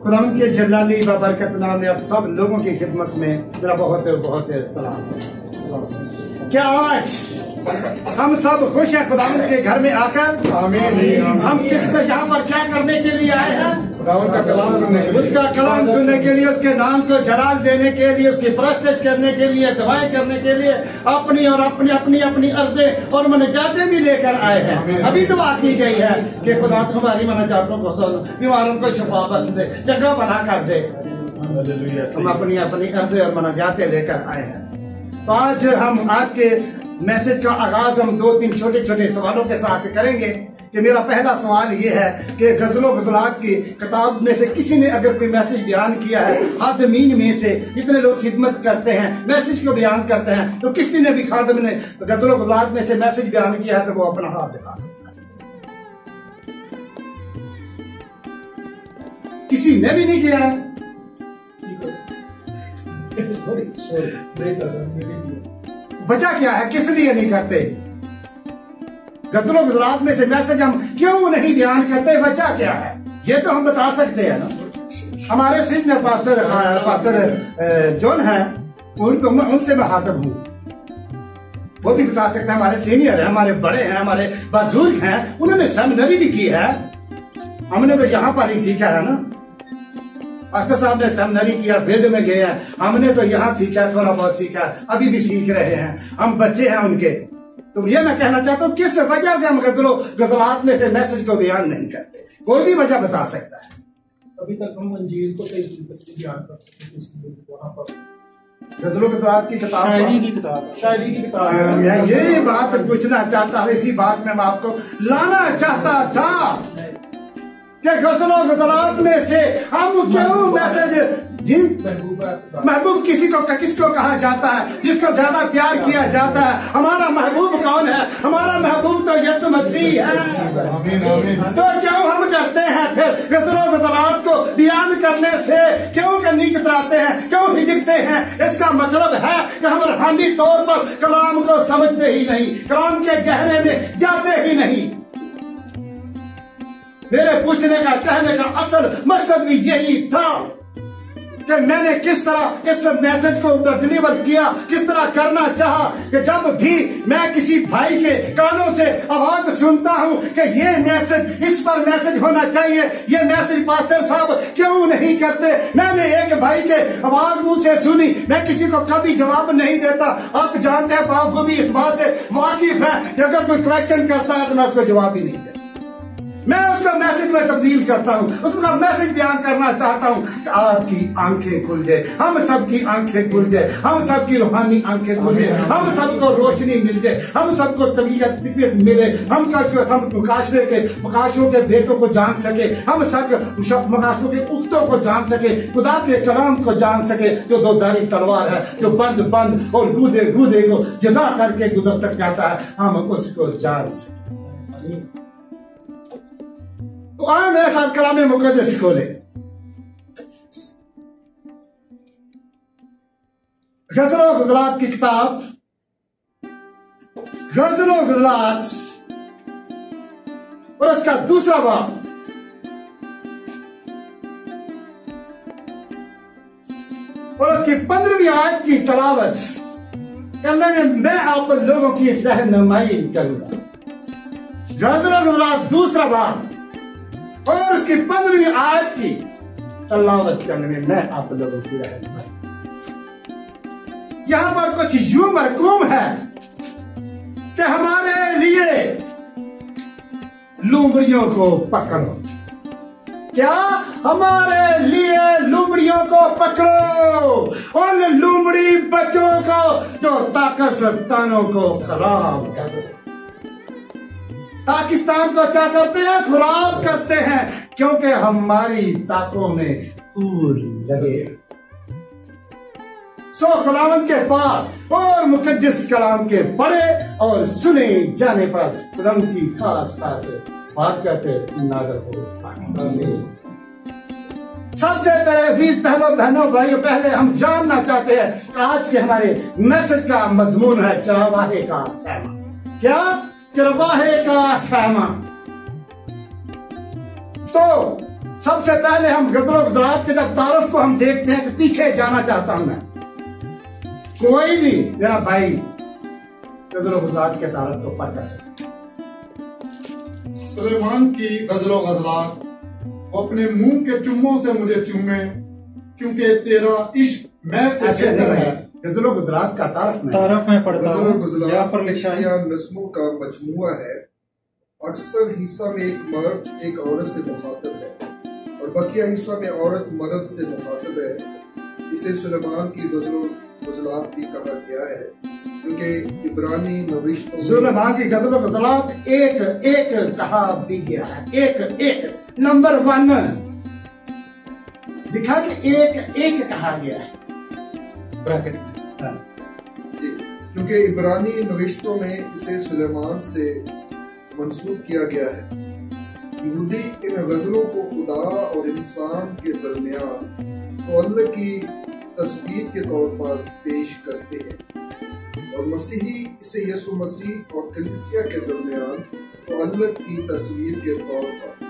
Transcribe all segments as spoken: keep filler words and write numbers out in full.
खुदावंद के जलाली बाबरकत नाम में आप सब लोगों की खिदमत में मेरा बहुत बहुत सलाम। क्या आज हम सब खुश हैं खुदावंद के घर में आकर? आमीन। हम किस पे यहाँ पर क्या करने के लिए आए हैं? खुदावंद का कलाम सुनने के लिए, उसका कलाम सुनने के लिए, उसके नाम को जलाल देने के लिए, उसकी परस्तिश करने के लिए, दुआएं करने के लिए, अपनी और अपनी अपनी अपनी अर्ज़ें और मनजातें भी लेकर आए हैं। अभी दुआ की गई है कि खुदा हमारी मनजातों को सुन, बीमारों को शिफा बख्श दे, जगह बना कर दे। हम अपनी अपनी अर्ज़ें और मनजातें लेकर आए हैं। तो आज हम आज के मैसेज का आगाज हम दो तीन छोटे छोटे सवालों के साथ करेंगे। कि मेरा पहला सवाल ये है कि गज़लों गज़लात की किताब में से किसी ने अगर कोई मैसेज बयान किया है, खादमीन में से जितने लोग खिदमत करते हैं, मैसेज को बयान करते हैं, तो किसी ने भी खादम ने गज़लों गज़लात में से मैसेज बयान किया है तो वो अपना हाथ दिखा सकता है। किसी ने भी नहीं किया है। वजह क्या है, किस लिए नहीं करते? गज़लों गज़लात में से मैसेज हम क्यों नहीं बयान करते, वजह क्या है? ये तो हम बता सकते हैं ना। हमारे सीनियर पास्टर पास्टर जॉन है, उनको उनसे मैं खातब हूँ, वो भी बता सकते हैं। हमारे सीनियर हैं, हमारे बड़े हैं, हमारे बुजुर्ग हैं, उन्होंने सेमिनरी भी की है। हमने तो यहाँ पर ही सीखा है ना। पास्टर साहब ने सेमिनरी किया, फील्ड में गए हैं, हमने तो यहाँ सीखा, थोड़ा बहुत सीखा, अभी भी सीख रहे हैं, हम बच्चे हैं उनके। तो ये मैं कहना चाहता हूँ किस वजह से हम गज़लों गज़लात में से मैसेज को बयान नहीं करते। कोई भी वजह बता सकता है। अभी तक हम अंजील को सही तरीके से बयान कर सकते हैं। वहाँ पर गज़लों गज़लात की किताब, शायरी की किताब शायरी की किताब मैं ये बात पूछना चाहता हूँ, इसी बात में मैं आपको लाना चाहता था कि गज़लों गज़लात में से हम क्यों मैसेज, जिन महबूब किसी को किसको कहा जाता है, जिसको ज्यादा प्यार किया जाता है, हमारा महबूब कौन है? हमारा महबूब तो यीशु मसीह है। आमीन, आमीन। तो क्यों हम डरते हैं फिर गज़लों गज़लात को बयान करने से? क्यों करनी कतराते हैं, क्यों हिचकते हैं? इसका मतलब है कि हम रूहानी तौर पर कलाम को समझते ही नहीं, कलाम के गहरे में जाते ही नहीं। मेरे पूछने का कहने का असल मकसद भी यही था कि मैंने किस तरह इस मैसेज को डिलीवर किया, किस तरह करना चाहा कि जब भी मैं किसी भाई के कानों से आवाज सुनता हूं कि ये मैसेज, इस पर मैसेज होना चाहिए, ये मैसेज पास्टर साहब क्यों नहीं करते? मैंने एक भाई के आवाज मुंह से सुनी, मैं किसी को कभी जवाब नहीं देता। आप जानते हैं, बाप को भी इस बात से वाकिफ है कि अगर कोई क्वेश्चन करता है तो मैं उसको जवाब ही नहीं देता। मैं उसका मैसेज में तब्दील करता हूँ, उसका मैसेज बयान करना चाहता हूँ कि आपकी आंखें खुल जाए, हम सबकी आंखें खुल जाए, हम सबकी रूहानी आंखें खुल जाए, हम सबको रोशनी मिल जाए, हम सबको तबीयत तबीयत मिले, हम हम मुकाशरे के मुकाशरों के बेटों को जान सके, हम सब मुकाशरों के उक्तों को जान सके, खुदा के कलाम को जान सके, जो दो धारी तलवार है, जो बंद बंद और गूदे गूदे को जुदा करके गुजर सक जाता है, हम उसको जान सके। तो आए मेरे साथ कलाम मुक़द्दस खोले। गज़लों गज़लात की किताब, गज़लों गज़लात और उसका दूसरा बाब, और उसकी पंद्रहवीं आयत की तलावत करने में मैं आप लोगों की रहनुमाई करूंगा। गज़लों गज़लात दूसरा बाब और उसकी पंद्रहवीं आयत की तलावत करने में मैं आप लोगों की रहनुमाई। यहां पर कुछ यूं मरकूम है कि हमारे लिए लूमड़ियों को पकड़ो। क्या? हमारे लिए लूमड़ियों को पकड़ो, उन लूमड़ी बच्चों को जो ताकततानों को खराब कर दो। पाकिस्तान को क्या करते हैं? खराब करते हैं, क्योंकि हमारी ताकों में फूल लगे। सो खुदावंद के पाक और मुकद्दस कलाम के पढ़े और सुने जाने पर खुदावंद की खास खास बरकत नाज़िल हो। आमीन। सबसे पहले अजीज बहनों बहनों भाइयों, पहले हम जानना चाहते हैं कि आज के हमारे मैसेज का मजमून है चरवाहे का खैमा। क्या? चरवाहे का खैमा। तो سب سے پہلے ہم غزل و غزلات کے جب تعارف کو ہم دیکھتے ہیں تو پیچھے جانا چاہتا ہوں میں. کوئی بھی میرا بھائی غزل و غزلات کے تعارف کو پڑھ کر سکتا. سلیمان کی غزل و غزلات اپنے منہ کے چموں سے مجھے چومے کیونکہ تیرا عشق میں سے بہتر ہے. غزل و غزلات کا تعارف میں تعارف میں پڑھتا غزل و ہوں. غزلات یہاں پر لکھا ہے یا نظموں کا مجموعہ ہے. اکثر حصہ میں ایک مرد ایک عورت سے مخاطب ہے اور بقیہ حصہ میں عورت مرد سے مخاطب ہے. اسے سلیمان کی غزل و غزلات بھی کہا گیا ہے کیونکہ عبرانی نوشتوں میں سلیمان کی غزل و غزلات ایک ایک کہا بھی گیا ہے. ایک ایک نمبر ون لکھا کہ ایک ایک کہا گیا ہے بریکٹ میں. جی، کیونکہ عبرانی نوشتوں میں اسے سلیمان سے منسوب کیا گیا ہے. یہودی ان غزلوں کو خدا اور انسان کے درمیان تعلق کی تصویر کے طور پر پیش کرتے ہیں اور مسیحی اسے یسوع مسیح اور کلیسیا کے درمیان تعلق کی تصویر کے طور پر.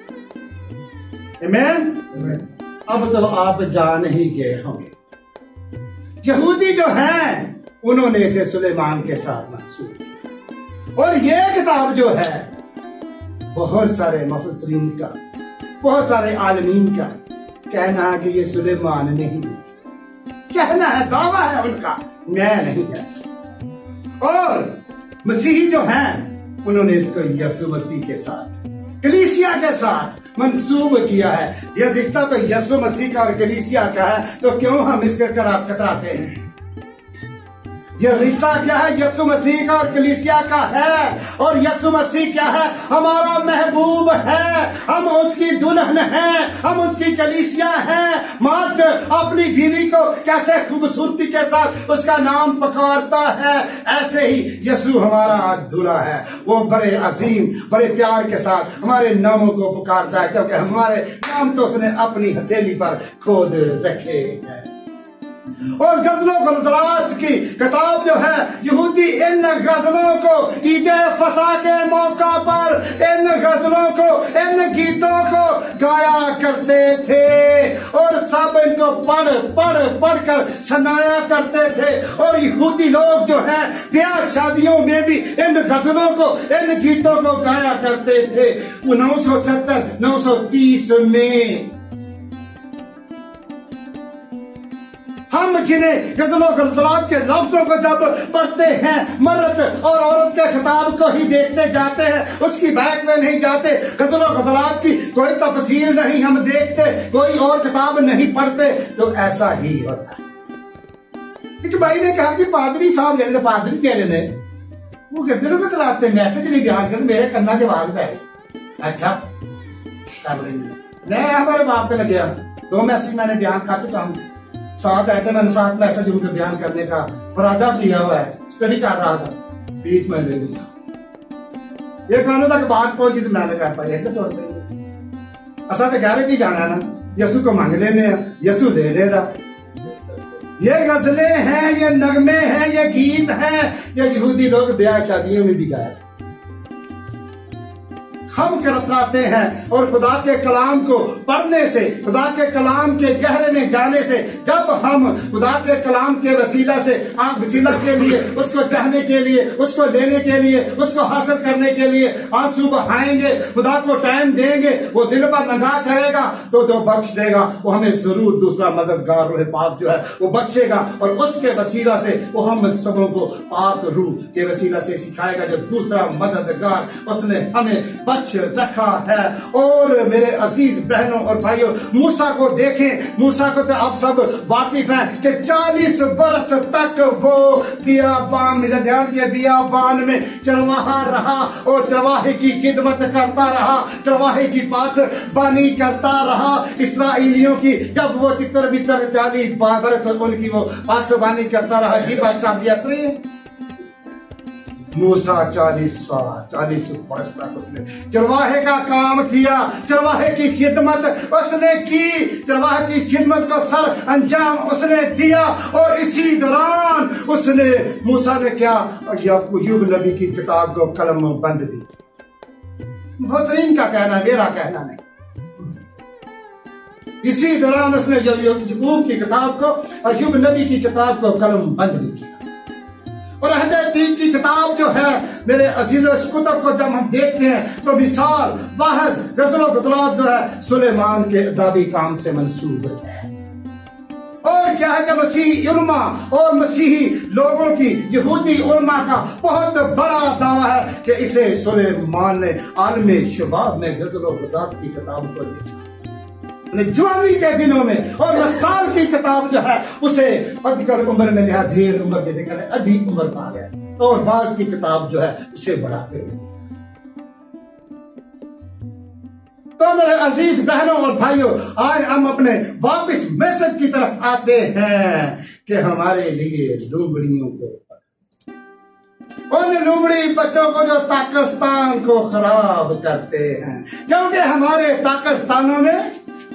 آمین. اب تو آپ جان ہی گئے ہوں گے یہودی جو ہیں انہوں نے اسے سلیمان کے ساتھ منسوب کیا اور یہ کتاب جو ہے بہت سارے مفسرین کا بہت سارے عالمین کا کہنا ہے کہ یہ سلیمان نے ہی لکھی. کہنا ہے دعویٰ ہے ان کا, میں نہیں کہہ سکتا. اور مسیحی جو ہیں انہوں نے اس کو یسوع مسیح کے ساتھ کلیسیا کے ساتھ منسوب کیا ہے. یہ رشتہ تو یسوع مسیح کا اور کلیسیا کا ہے تو کیوں ہم اس کے کتراتے ہیں؟ یہ رشتہ کیا ہے؟ یسوع مسیح کا اور کلیسیا کا ہے. اور یسوع مسیح کیا ہے؟ ہمارا محبوب ہے, ہم اس کی دلہن ہیں, ہم اس کی کلیسیا ہیں. مرد اپنی بیوی کو کیسے خوبصورتی کے ساتھ اس کا نام پکارتا ہے, ایسے ہی یسوع ہمارا دلہا ہے. وہ بڑے عظیم بڑے پیار کے ساتھ ہمارے ناموں کو پکارتا ہے کیونکہ ہمارے نام تو اس نے اپنی ہتھیلی پر کھود رکھے ہیں. اور غزل و غزلات کی کتاب جو ہے یہودی ان غزلوں کو عید فصح کے موقع پر ان غزلوں کو ان گیتوں کو گایا کرتے تھے اور سب ان کو پڑھ پڑھ پڑھ کر سنایا کرتے تھے. اور یہودی لوگ جو ہیں بیاہ شادیوں میں بھی ان غزلوں کو ان گیتوں کو گایا کرتے تھے. نو سو ستر نو سو تیس میں ہم جنہیں غزل و غزلات کے لفظوں کو جب پڑھتے ہیں مرد اور عورت کے خطاب کو ہی دیکھتے جاتے ہیں, اس کی بیک میں نہیں جاتے. غزل و غزلات کی کوئی تفسیر نہیں ہم دیکھتے, کوئی اور کتاب نہیں پڑھتے, تو ایسا ہی ہوتا ہے. ایک بھائی نے کہا کہ پادری صاحب جیسے پادری تیرے نے وہ غزل و غزلات میسج نہیں بیان کر میرے کنا کے آواز پہ. اچھا میں ہمارے باپ پہ لگیا, دو میسج میں نے بیان کر چکا ہوں. ساتھ آئے تھے, میں نے ساتھ میسج ان کو بیان کرنے کا ارادہ کیا ہوا ہے, اسٹڈی کر رہا تھا, بیچ میں لے لیا. یہ کانوں تک بات پہنچی تو میں نے کہا پائی ایک تو توڑ دیں اصل تو گہرے کی جانا ہے نا, یسوع کو مانگ لینے ہیں, یسوع دے دے گا. یہ غزلیں ہیں, یہ نغمے ہیں, یہ گیت ہیں, یہ یہودی لوگ بیاہ شادیوں میں بھی گائے ہم کرتراتے ہیں. اور خدا کے کلام کو پڑھنے سے, خدا کے کلام کے گہرے میں جانے سے, جب ہم خدا کے کلام کے وسیلہ سے آنکھ جھلک کے لیے, اس کو چاہنے کے لیے, اس کو لینے کے لیے, اس کو حاصل کرنے کے لیے آنسو بہائیں گے, خدا کو ٹائم دیں گے, وہ دل پر نگاہ کرے گا تو جو بخش دے گا وہ ہمیں ضرور دوسرا مددگار روح پاک جو ہے وہ بخشے گا. اور اس کے وسیلہ سے وہ ہم سبوں کو پاک روح کے وسیلہ سے سکھائے گا جو دوسرا مددگار اس نے ہمیں رکھا ہے. اور میرے عزیز بہنوں اور بھائیوں, موسیٰ کو دیکھیں, موسیٰ کو تو آپ سب واقف ہیں کہ چالیس برس تک وہ بیابان مدیان کے بیابان میں چرواہا رہا اور چرواہے کی خدمت کرتا رہا, چرواہے کی پاس بانی کرتا رہا. اسرائیلیوں کی جب وہ تتر بتر چالیس برس ان کی وہ پاس بانی کرتا رہا. جی بادشاہ بھی اثری ہے. موسیٰ چالیس سال چالیس برس تک اس نے چرواہے کا کام کیا, چرواہے کی خدمت اس نے کی, چرواہے کی خدمت کو سر انجام اس نے دیا. اور اسی دوران اس نے موسیٰ نے کیا, یعقوب نبی کی کتاب کو قلم بند بھی کی. مفسرین کا کہنا, میرا کہنا نہیں. इसी दौरान उसने याकूब की किताब को, अय्यूब नबी की किताब को कलम बंद भी किया। और अहद तीन की किताब जो है मेरे अजीज, इस कुतब को जब हम देखते हैं तो मिसाल, वाहज, गजल गजलात जो है सुलेमान के अदाबी काम से मंसूब है। और क्या है कि मसीही उलमा और मसीही लोगों की, यहूदी उलमा का बहुत बड़ा दावा है कि इसे सुलेमान ने आलम शबाब में गजल गजलात की किताब को लिखा, जवानी के दिनों में। और साल की किताब जो है उसे अधिक उम्र में लिया, ढेर उम्र जैसे कहते हैं, अधिक उम्र पा गया। और बाज की किताब जो है उसे बढ़ाते हैं। तो मेरे अजीज बहनों और भाइयों, आज हम अपने वापस मैसेज की तरफ आते हैं कि हमारे लिए लूमड़ियों को, उन लूमड़ी बच्चों को जो पाकिस्तान को खराब करते हैं, क्योंकि हमारे पाकिस्तानों में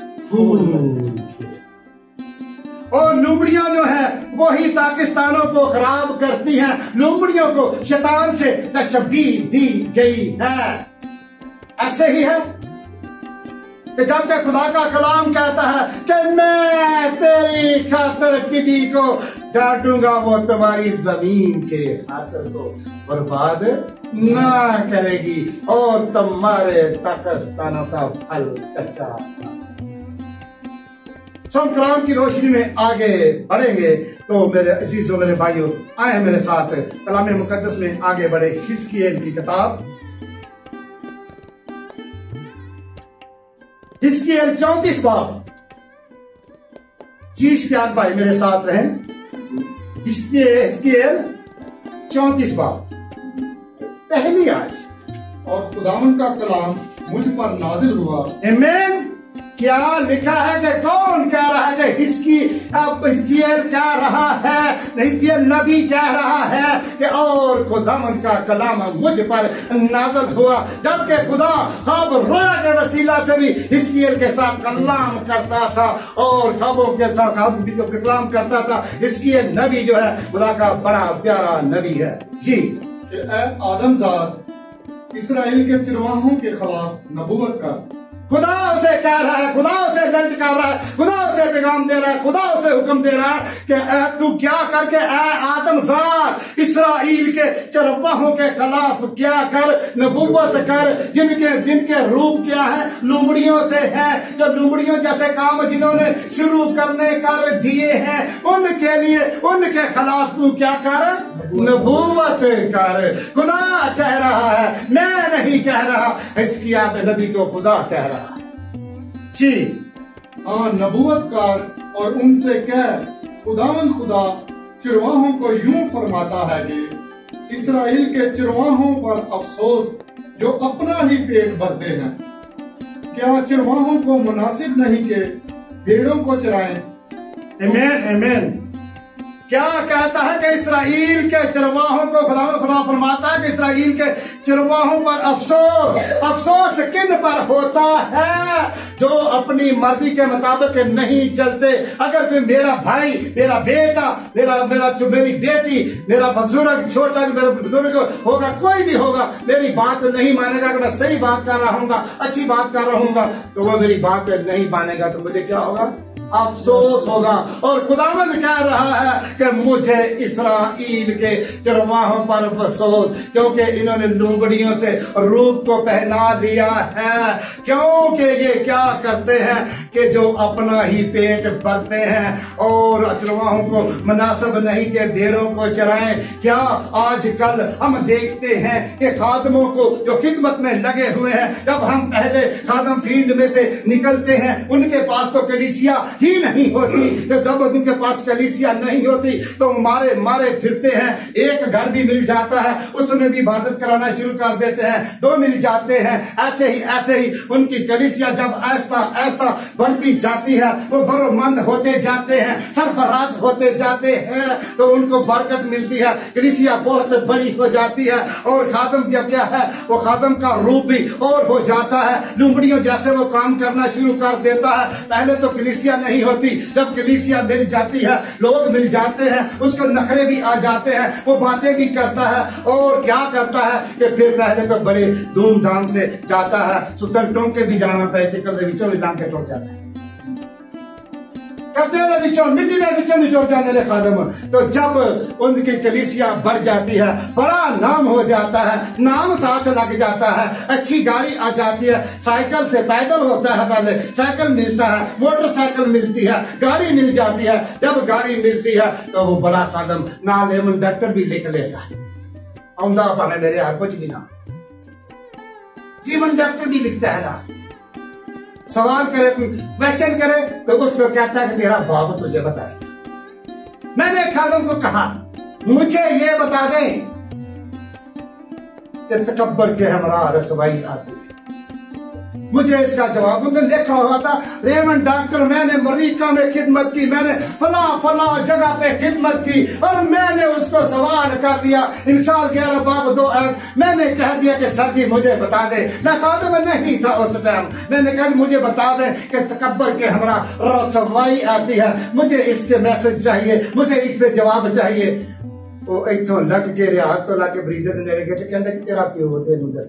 और लूमड़ियां जो है वही पाकिस्तानों को खराब करती हैं। लूमड़ियों को शैतान से तशबीह दी गई है। ऐसे ही है कि जब तक खुदा का कलाम कहता है कि मैं तेरी खातिर टिड्डी को डांटूंगा, वो तुम्हारी जमीन के हासिल को बर्बाद ना करेगी और तुम्हारे पाकिस्तानों का फल कच्चा। हम कलाम की रोशनी में आगे बढ़ेंगे। तो मेरे अजीजों, मेरे भाइयों, आए मेरे साथ कलाम मुकद्दस में आगे बढ़े। हिजकिय्याल की किताब, हिजकिय्याल चौंतीस बाब। जी इश्तियाक भाई मेरे साथ रहें। हिजकिय्याल चौंतीस बाब पहली आयत। और खुदावन का कलाम मुझ पर नाजिल हुआ। आमीन। क्या लिखा है कि कौन कह रहा है कि इसकी अब हिजकिय्याल कह रहा है, हिजकिय्याल नबी कह रहा है कि और खुदावंद का कलाम मुझ पर नाज़िल हुआ। जबकि खुदा ख्वाब रोया के वसीला से भी हिजकिय्याल के साथ कलाम करता था और ख्वाबों के साथ ख्वाब भी जो कलाम करता था। हिजकिय्याल नबी जो है खुदा का बड़ा प्यारा नबी है। जी, कि ऐ आदमजाद, इसराइल के चिरवाहों के खिलाफ नबूवत कर। खुदा उसे कह रहा है, खुदा उसे ललकार रहा है, खुदा उसे पैगाम दे रहा है, खुदा उसे हुक्म दे रहा है कि तू क्या करके ऐ आदमजाद इसराइल के चरवाहों के खिलाफ क्या कर, नबूवत कर, जिनके जिनके रूप क्या है, लूमड़ियों से है, जो लूमड़ियों जैसे काम जिन्होंने शुरू करने कर दिए हैं, उनके लिए उनके खिलाफ तू क्या कर, नबूवत कर। खुदा कह रहा है, मैं नहीं कह रहा। हिजकिय्याल नबी को खुदा कह रहा है। जी हाँ, नबूवत कर और उनसे कह, खुदावन खुदा चिरवाहों को यूं फरमाता है कि इसराइल के चिरवाहों पर अफसोस जो अपना ही पेट भरते हैं। क्या चिरवाहों को मुनासिब नहीं कि भेड़ों को चराएं? आमीन, आमीन। क्या कहता है कि इसराइल के चरवाहों को खुदा खुदा फरमाता है कि इसराइल के चरवाहों पर अफसोस, अफसोस किन पर होता है? जो अपनी मर्जी के मुताबिक नहीं चलते। अगर कोई मेरा भाई, मेरा बेटा, मेरा मेरा मेरी बेटी, मेरा बुजुर्ग, छोटा मेरा बुजुर्ग होगा, कोई भी होगा, मेरी बात नहीं मानेगा कि मैं सही बात कर रहा हूँ, अच्छी बात कर रहा हूँ, तो वो मेरी बात नहीं मानेगा, तो मुझे क्या होगा? अफसोस होगा। और खुदावंद कह रहा है कि मुझे इसराइल के चरवाहों पर अफसोस, क्योंकि इन्होंने लूमड़ियों से रूप को पहना लिया है। क्योंकि ये क्या करते हैं कि जो अपना ही पेट भरते हैं और चरवाहों को मुनासिब नहीं के भेड़ों को चराएं। क्या आजकल हम देखते हैं कि खादमों को जो खिदमत में लगे हुए हैं, जब हम पहले खादम फील्ड में से निकलते हैं, उनके पास तो कलीसिया ही नहीं होती। जब उनके पास कलीसिया नहीं होती तो मारे मारे फिरते हैं। एक घर भी मिल जाता है, उसमें भी इबादत कराना शुरू कर देते हैं, दो मिल जाते हैं। ऐसे ही ऐसे ही उनकी कलीसिया जब ऐसा ऐसा बढ़ती जाती है, वो भरोमंद होते जाते हैं, सरफराज होते जाते हैं, तो उनको बरकत मिलती है, कलीसिया बहुत बड़ी हो जाती है। और खादम जब क्या है, वो खादम का रूप भी और हो जाता है, लुमड़ियों जैसे वो काम करना शुरू कर देता है। पहले तो कलीसिया नहीं होती, जब कलीसिया मिल जाती है, लोग मिल जाते हैं, उसको नखरे भी आ जाते हैं, वो बातें भी करता है। और क्या करता है कि फिर पहले तो बड़े धूमधाम से जाता है, सुतन टोंके भी जाना पे चिकल दे विचों भी लांग के टोट जाता है। कपड़े दे विचों मिट्टी दे विचों भी जुड़ जाते हैं खादम। तो जब उनकी कलीसिया बढ़ जाती है, बड़ा नाम हो जाता है, नाम साथ लग जाता है, अच्छी गाड़ी आ जाती है, साइकिल से पैदल होता है, पहले साइकिल मिलता है, मोटरसाइकिल मिलती है, गाड़ी मिल जाती है। जब गाड़ी मिलती है तो वो बड़ा कदम नाल एवं डॉक्टर भी लिख लेता है, आउंदा भावे मेरे हाथ कुछ भी ना, जीवन डॉक्टर भी लिखता है ना। सवाल करे, कोई क्वेश्चन करे तो उसको कहता है कि तेरा बाप तुझे बताए। मैंने खादम को कहा मुझे ये बता दें कि तकब्बर के हमरा रसवाई आती है। मुझे इसका जवाब मुझे लिखा हुआ था, रेमंड डॉक्टर मैंने अमेरिका में खिदमत की, मैंने फला फला जगह पे खिदमत की, और मैंने उसको सवाल कर दिया इंसान ग्यारह बाब दो आठ, मैंने कह दिया कि सर जी मुझे बता दे। मैं खादम में नहीं था उस टाइम, मैंने कहा मुझे बता दे कि तकब्बर के हमरा रसवाई आती है, मुझे इसके मैसेज चाहिए, मुझे इस पे जवाब चाहिए। वो इथों लग के रियाज तो लग के बरीदे दे नेड़े गए, कहते कि तेरा प्यो तेनू दस,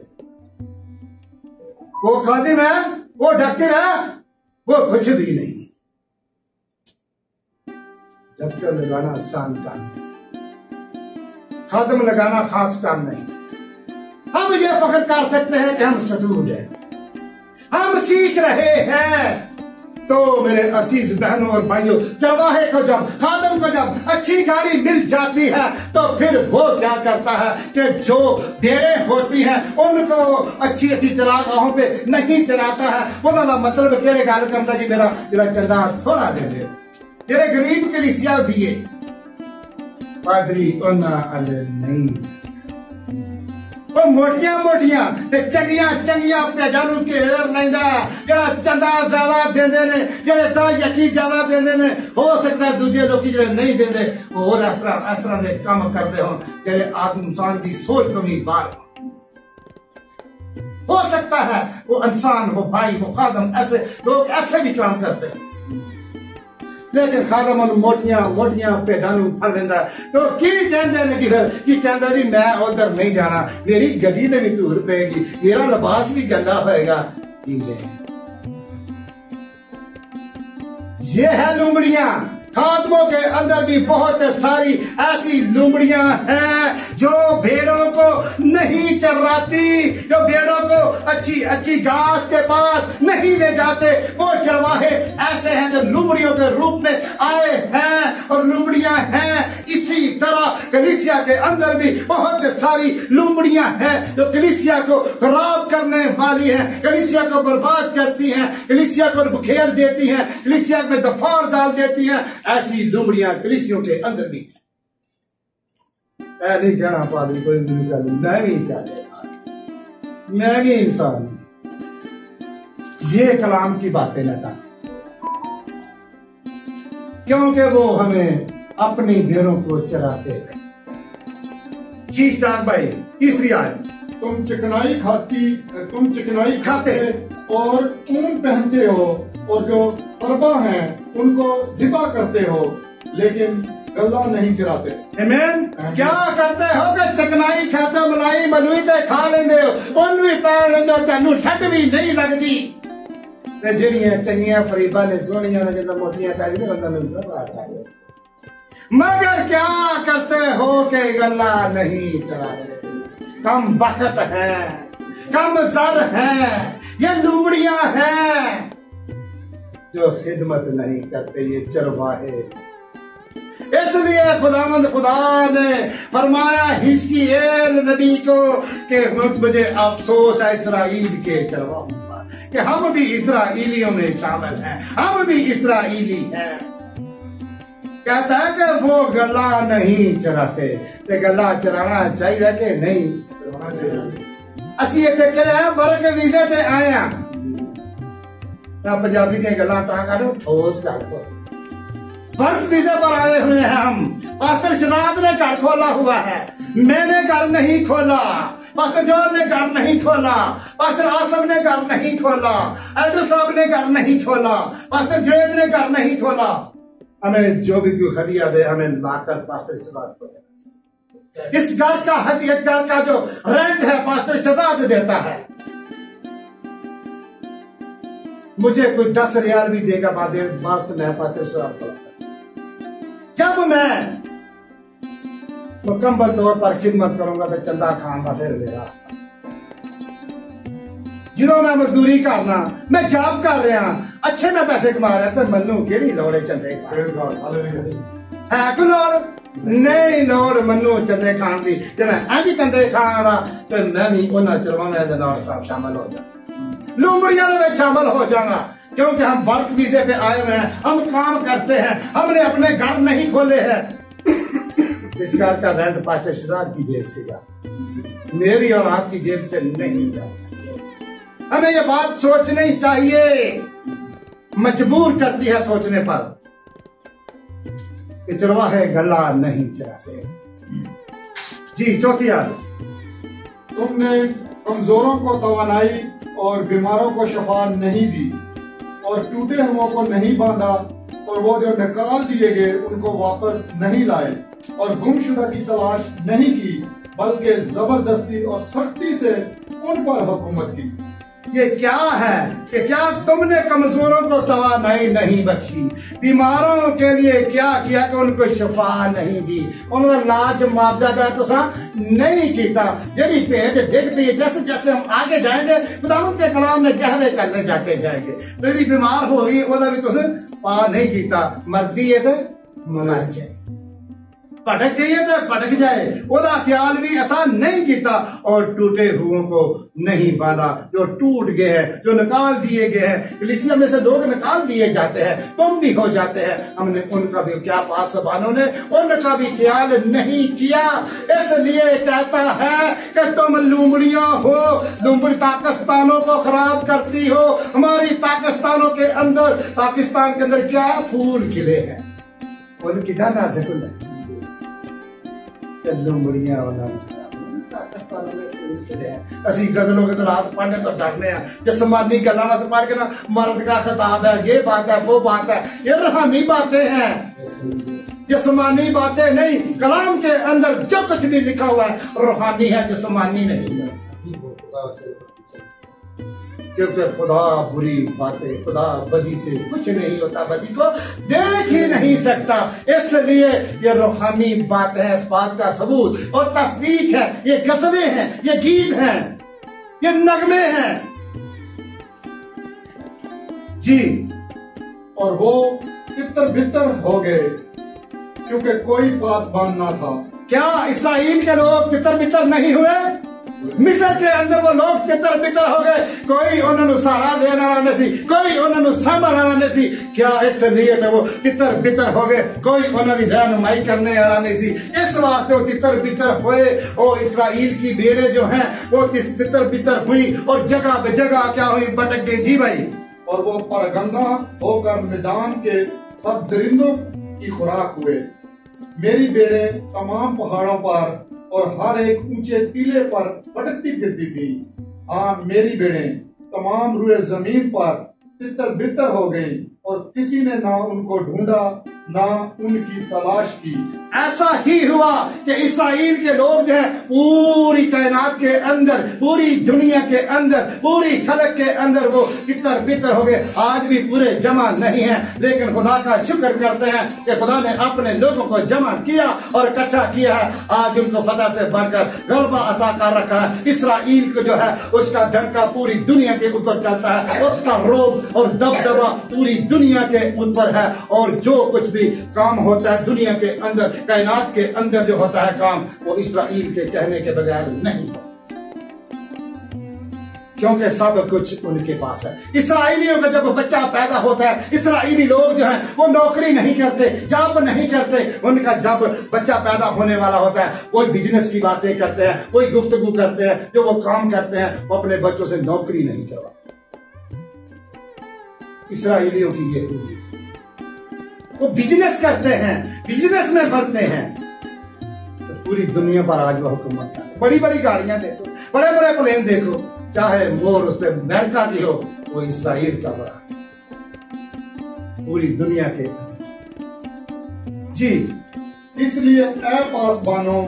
वो खादिम है, वो डॉक्टर है, वो कुछ भी नहीं। डॉक्टर लगाना आसान काम नहीं, खादिम लगाना खास काम नहीं। हम ये फख्र कर सकते हैं कि हम सदूर हैं, हम सीख रहे हैं। तो मेरे अजीज बहनों और भाइयों, चरवाहे को जब खादम को जब अच्छी गाड़ी मिल जाती है तो फिर वो क्या करता है कि जो भेड़ें होती हैं उनको अच्छी अच्छी चरागाहों पे नहीं चराता है। वो वाला मतलब केड़े गाल करता जी मेरा मेरा चंदा थोड़ा दे दे, तेरे गरीब के लिसिया दिए पादरी ओना अल नहीं। वो मोटियां मोटियां ते चंगियां चंगियां भेडां नूं घेर लैंदा, जेड़ा चंदा ज्यादा देंदे ने, जेड़े दा यकी ज्यादा देंदे ने, हो सकता है दूजे लोग जेड़े नहीं देंदे और इस तरह इस तरह दे काम करदे होण जेड़े आदम इंसान दी सोच तो भी बाहर हो सकता है। वो इंसान, वो भाई, वो खादम, ऐसे लोग ऐसे भी काम करते हैं। लेकिन खादम मोटियां मोटियां भेडां नूं फड़ लैंदा तो की कहंदे ने कि फिर की कहंदा जी मैं उधर नहीं जाना, मेरी गड्डी ते भी धूड़ पेगी, मेरा लिबास भी गंदा होएगा। ये है लुमड़ियां। खादमों के अंदर भी बहुत सारी ऐसी लुमड़ियां हैं जो भेड़ों को नहीं चराती, जो भेड़ों को अच्छी अच्छी घास के पास नहीं ले जाते। वो चरवाहे ऐसे हैं जो लुमड़ियों के रूप में आए हैं, और लुमड़ियां हैं। इसी तरह कलीसिया के अंदर भी बहुत सारी लुमड़ियां हैं जो कलीसिया को खराब करने वाली हैं, कलीसिया को बर्बाद करती हैं, कलीसिया को बुखेर देती हैं, कलीसिया में दफाड़ डाल देती हैं। ऐसी लुमड़ियां कलीसियों के अंदर भी ऐ नहीं कहना पादरी कोई भी गल, मैं भी क्या मैं भी इंसान हूं। ये कलाम की बातें न कर, क्योंकि वो हमें अपनी भेड़ों को चराते हैं। शीश डाक भाई तीसरी आयत, तुम चिकनाई खाती तुम चिकनाई खाते और ऊन पहनते हो, और जो फरबा हैं उनको जिबा करते हो, लेकिन गला नहीं चराते। आमीन। क्या करते हो कि चिकनाई खाते, मलाई मलुई ते खा लेंदे हो, उन भी पै लेंदे हो, तैनू ठंड भी नहीं लगदी। ते जेड़ियां चंगियां फरीबा ने सोहणियां ने जिंदा मोटियां काज ने बंदा नूं सब आता है, मगर क्या करते हो कि गला नहीं चराते। कम बखत है, कम जर है, ये लुमड़ियां हैं जो खिदमत नहीं करते, ये चरवाहे। इसलिए खुदावंद खुदा ने फरमाया हिजकियेल नबी को कि मुझे अफसोस है इसराइल के चरवाहों पर कि हम भी इसराइलियों में शामिल हैं, हम भी इसराइली हैं। कहता है कि वो गला नहीं चराते, ते गला चराना चाहिए कि नहीं चराना चाहिए। असी इत्थे किहड़ा वर्क वीजे ते आए हां, पंजाबी दी गल्लां तां कर ठोस कर दो। वर्क वीजे पर आए हुए हैं हम। पास्टर शहजाद ने घर खोला हुआ है, मैंने घर नहीं खोला, पास्टर जॉन ने घर नहीं खोला, पास्टर आसफ ने घर नहीं खोला, एल्डर साहब ने घर नहीं खोला, पास्टर जैद ने घर नहीं खोला। हमें जो भी कोई हदिया दे हमें लाकर पास्टर शहजाद को देना। इस घर का हदिया, इस घर का जो रेंट है पास्टर शहजाद देता है। مجھے کوئی دس ریال بھی دے گا بعد بعد سے میرے پاس رشتہ دار۔ جب میں مکمل طور پر خدمت کروں گا تو چندہ کھان کا پھر میرا جدو میں مزدوری کرنا میں جاب کر رہا اچھے میں پیسے کما رہا تو منو کیڑی لوڑے چندے کھان ہے کوئی لوڑ نہیں لوڑ منو چندے کھان دی جب میں اینجی چندے کھان رہا تو میں بھی انہاں چرواں میں دنار صاحب شامل ہو جاؤں لومڑیاں میں شامل ہو جاؤں گا کیونکہ ہم ورک ویزے پہ آئے ہوئے ہیں ہم کام کرتے ہیں ہم نے اپنے گھر نہیں کھولے ہیں اس گھر کا رینٹ پاچہ شہزاد کی جیب سے جاتا میری اور آپ کی جیب سے نہیں جاتا ہمیں یہ بات سوچنی چاہیے مجبور کرتی ہے سوچنے پر کہ چرواہے گلا نہیں چراتے جی چوتھی آیت تم نے کمزوروں کو توانائی اور بیماروں کو شفا نہیں دی اور ٹوٹے ہموں کو نہیں باندھا اور وہ جو نکال دیے گئے ان کو واپس نہیں لائے اور گم شدہ کی تلاش نہیں کی بلکہ زبردستی اور سختی سے ان پر حکومت کی۔ یہ کیا ہے کہ کیا تم نے کمزوروں کو توانائی نہیں بخشی بیماروں کے لیے کیا کیا کہ ان کو شفا نہیں دی انہوں نے لاج معاوضہ جو ہے تو سا نہیں کیتا جڑی پیٹ ڈگتی ہے جیسے جیسے ہم آگے جائیں گے خداوند کے کلام میں گہرے چلنے جاتے جائیں گے تو جڑی بیمار ہوئی وہ بھی تو پا نہیں کیتا مرتی ہے تو مر جائے پٹک گئی ہے تو پٹک جائے وہ خیال بھی ایسا نہیں کیتا اور ٹوٹے ہوئوں کو نہیں باندھا جو ٹوٹ گئے ہیں جو نکال دیے گئے ہیں کلیسیا میں سے لوگ نکال دیے جاتے ہیں تم بھی ہو جاتے ہیں ہم نے ان کا بھی کیا پاسبانوں نے ان کا بھی خیال نہیں کیا اس لیے کہتا ہے کہ تم لومڑیاں ہو لومڑی پاکستانوں کو خراب کرتی ہو ہماری پاکستانوں کے اندر پاکستان کے اندر کیا پھول کھلے ہیں ان کی دانا سے کل ہے لومڑیاں پاکستان میں پھول کھلے ہیں اسی غزلوں کے رات پڑھنے تو ڈرنے ہیں جسمانی گلاں سے پڑھ کے نا مرد کا خطاب ہے یہ بات ہے وہ بات ہے یہ روحانی باتیں ہیں جسمانی باتیں نہیں کلام کے اندر جو کچھ بھی لکھا ہوا ہے روحانی ہے جسمانی نہیں ہے کیونکہ خدا بری باتیں خدا بدی سے کچھ نہیں ہوتا بدی کو دیکھ ہی نہیں سکتا اس لیے یہ روحانی بات ہے اس بات کا ثبوت اور تصدیق ہے یہ غزلیں ہیں یہ گیت ہیں یہ نغمے ہیں جی اور وہ تتر بتر ہو گئے کیونکہ کوئی پاسبان نہ تھا کیا اسرائیل کے لوگ تتر بتر نہیں ہوئے مصر کے اندر وہ لوگ تتر بتر ہو گئے کوئی انہوں نے سہارا دینا والا نہیں سی کوئی انہوں نے سنبھالنا والا نہیں سی کیا اس لیے کہ وہ تتر بتر ہو گئے کوئی انہوں نے رہنمائی کرنے والا نہیں سی اس واسطے وہ تتر بتر ہوئے اور اسرائیل کی بھیڑیں جو ہیں وہ تتر بتر ہوئی اور جگہ بے جگہ کیا ہوئی بٹک گئی جی بھائی اور وہ پرگندہ ہو کر میدان کے سب درندوں کی خوراک ہوئے میری بھیڑیں تمام پہاڑوں پر اور ہر ایک اونچے ٹیلے پر بھٹکتی پھرتی تھی ہاں میری بھیڑیں تمام روئے زمین پر تتر بتر ہو گئیں اور کسی نے نہ ان کو ڈھونڈا نہ ان کی تلاش کی ایسا ہی ہوا کہ اسرائیل کے لوگ جو ہیں پوری کائنات کے اندر پوری دنیا کے اندر پوری خلق کے اندر وہ تتر بتر ہو گئے آج بھی پورے جمع نہیں ہیں لیکن خدا کا شکر کرتے ہیں کہ خدا نے اپنے لوگوں کو جمع کیا اور اکٹھا کیا ہے آج ان کو فتح سے بڑھ کر غلبہ عطا کر رکھا ہے اسرائیل کو جو ہے اس کا ڈنکا پوری دنیا کے اوپر چلتا ہے اس کا روب اور دبدبا پوری دنیا کے اوپر ہے اور جو کچھ بھی کام ہوتا ہے دنیا کے اندر کائنات کے اندر جو ہوتا ہے کام وہ اسرائیل کے کہنے کے بغیر نہیں ہوتا کیونکہ سب کچھ ان کے پاس ہے اسرائیلیوں کا جب بچہ پیدا ہوتا ہے اسرائیلی لوگ جو ہیں وہ نوکری نہیں کرتے جاب نہیں کرتے ان کا جب بچہ پیدا ہونے والا ہوتا ہے کوئی بزنس کی باتیں کرتے ہیں کوئی گفتگو کرتے ہیں جو وہ کام کرتے ہیں وہ اپنے بچوں سے نوکری نہیں کرواتے اسرائیلیوں کی یہ ہوئی وہ بزنس کرتے ہیں بزنس میں بھرتے ہیں پوری دنیا پر آج وہ حکومت ہے بڑی بڑی گاڑیاں دیکھو بڑے بڑے پلین دیکھو چاہے مور اس پہ امریکہ کی ہو وہ اسرائیل کا بڑا پوری دنیا کے جی اس لیے اے پاسبانوں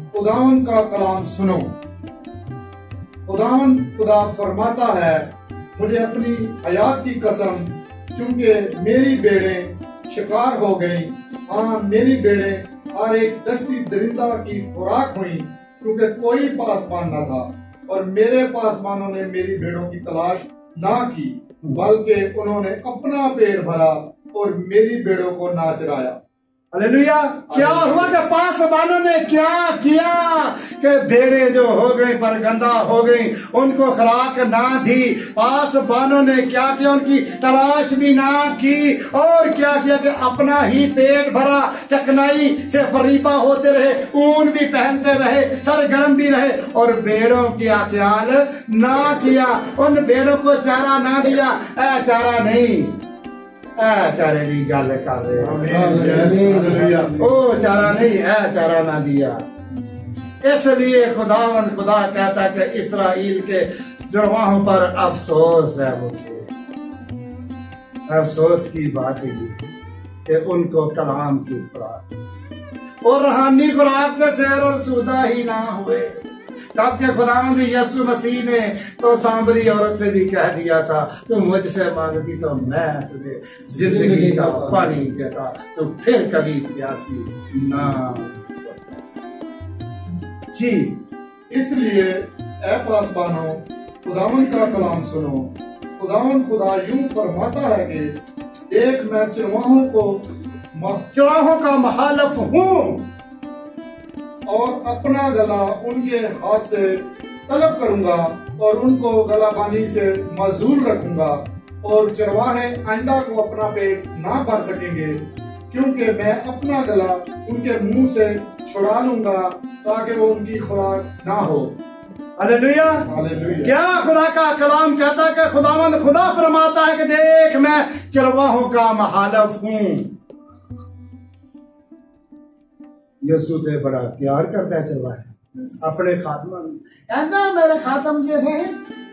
خداوند کا کلام سنو خداوند خدا فرماتا ہے मुझे अपनी हयात की कसम, चूंकि मेरी बेड़ें शिकार हो गई, हाँ मेरी बेड़ें हर एक दस्ती दरिंदा की खुराक हुई, क्योंकि कोई पासबान न था और मेरे पासबानों ने मेरी बेड़ों की तलाश ना की, बल्कि उन्होंने अपना पेट भरा और मेरी बेड़ों को ना चराया। हालेलुया। क्या हुआ कि पासबानों ने क्या किया कि भेड़े जो हो गई परगंदा हो गई, उनको खुराक ना दी। पासबानों ने क्या किया, उनकी तलाश भी ना की, और क्या किया कि अपना ही पेट भरा, चकनाई से फरीबा होते रहे, ऊन भी पहनते रहे, सरगर्म भी रहे, और भेड़ों की ख्याल ना किया, उन भेड़ों को चारा ना दिया। ऐ चारा नहीं, ऐ चारे की गल कर रहे हैं, ओ चारा नहीं, ऐ चारा ना दिया। इसलिए खुदावंद खुदा कहता है कि इस्राएल के जुड़वाहों पर अफसोस है मुझे। अफसोस की बात ये कि उनको कलाम की खुराक और रूहानी खुराक से सैर और सूदा ही ना हुए। तब के खुदावंद यीशु मसीह ने तो सांबरी औरत से भी कह दिया था, तू मुझसे मांगती तो मैं तुझे जिंदगी का पानी देता, तो फिर कभी प्यासी ना। जी इसलिए ऐ पासबानों, खुदावन का कलाम सुनो। खुदावन खुदा यूं फरमाता है कि देख मैं चरवाहों को चरवाहों का मुखालिफ हूँ और अपना गला उनके हाथ से तलब करूंगा और उनको गलाबानी से मजूर रखूंगा, और चरवाहे अंडा को अपना पेट ना भर सकेंगे, क्योंकि मैं अपना गला उनके मुंह से छुड़ा लूंगा ताकि वो उनकी खुराक ना हो। हालेलुया। हालेलुया। क्या खुदा का कलाम कहता है कि खुदावंद खुदा फरमाता है कि देख मैं चरवाहों का मुखालिफ हूँ। यीशु से बड़ा प्यार करता है चरवाहा अपने खादम, कहता मेरे खादम जो है,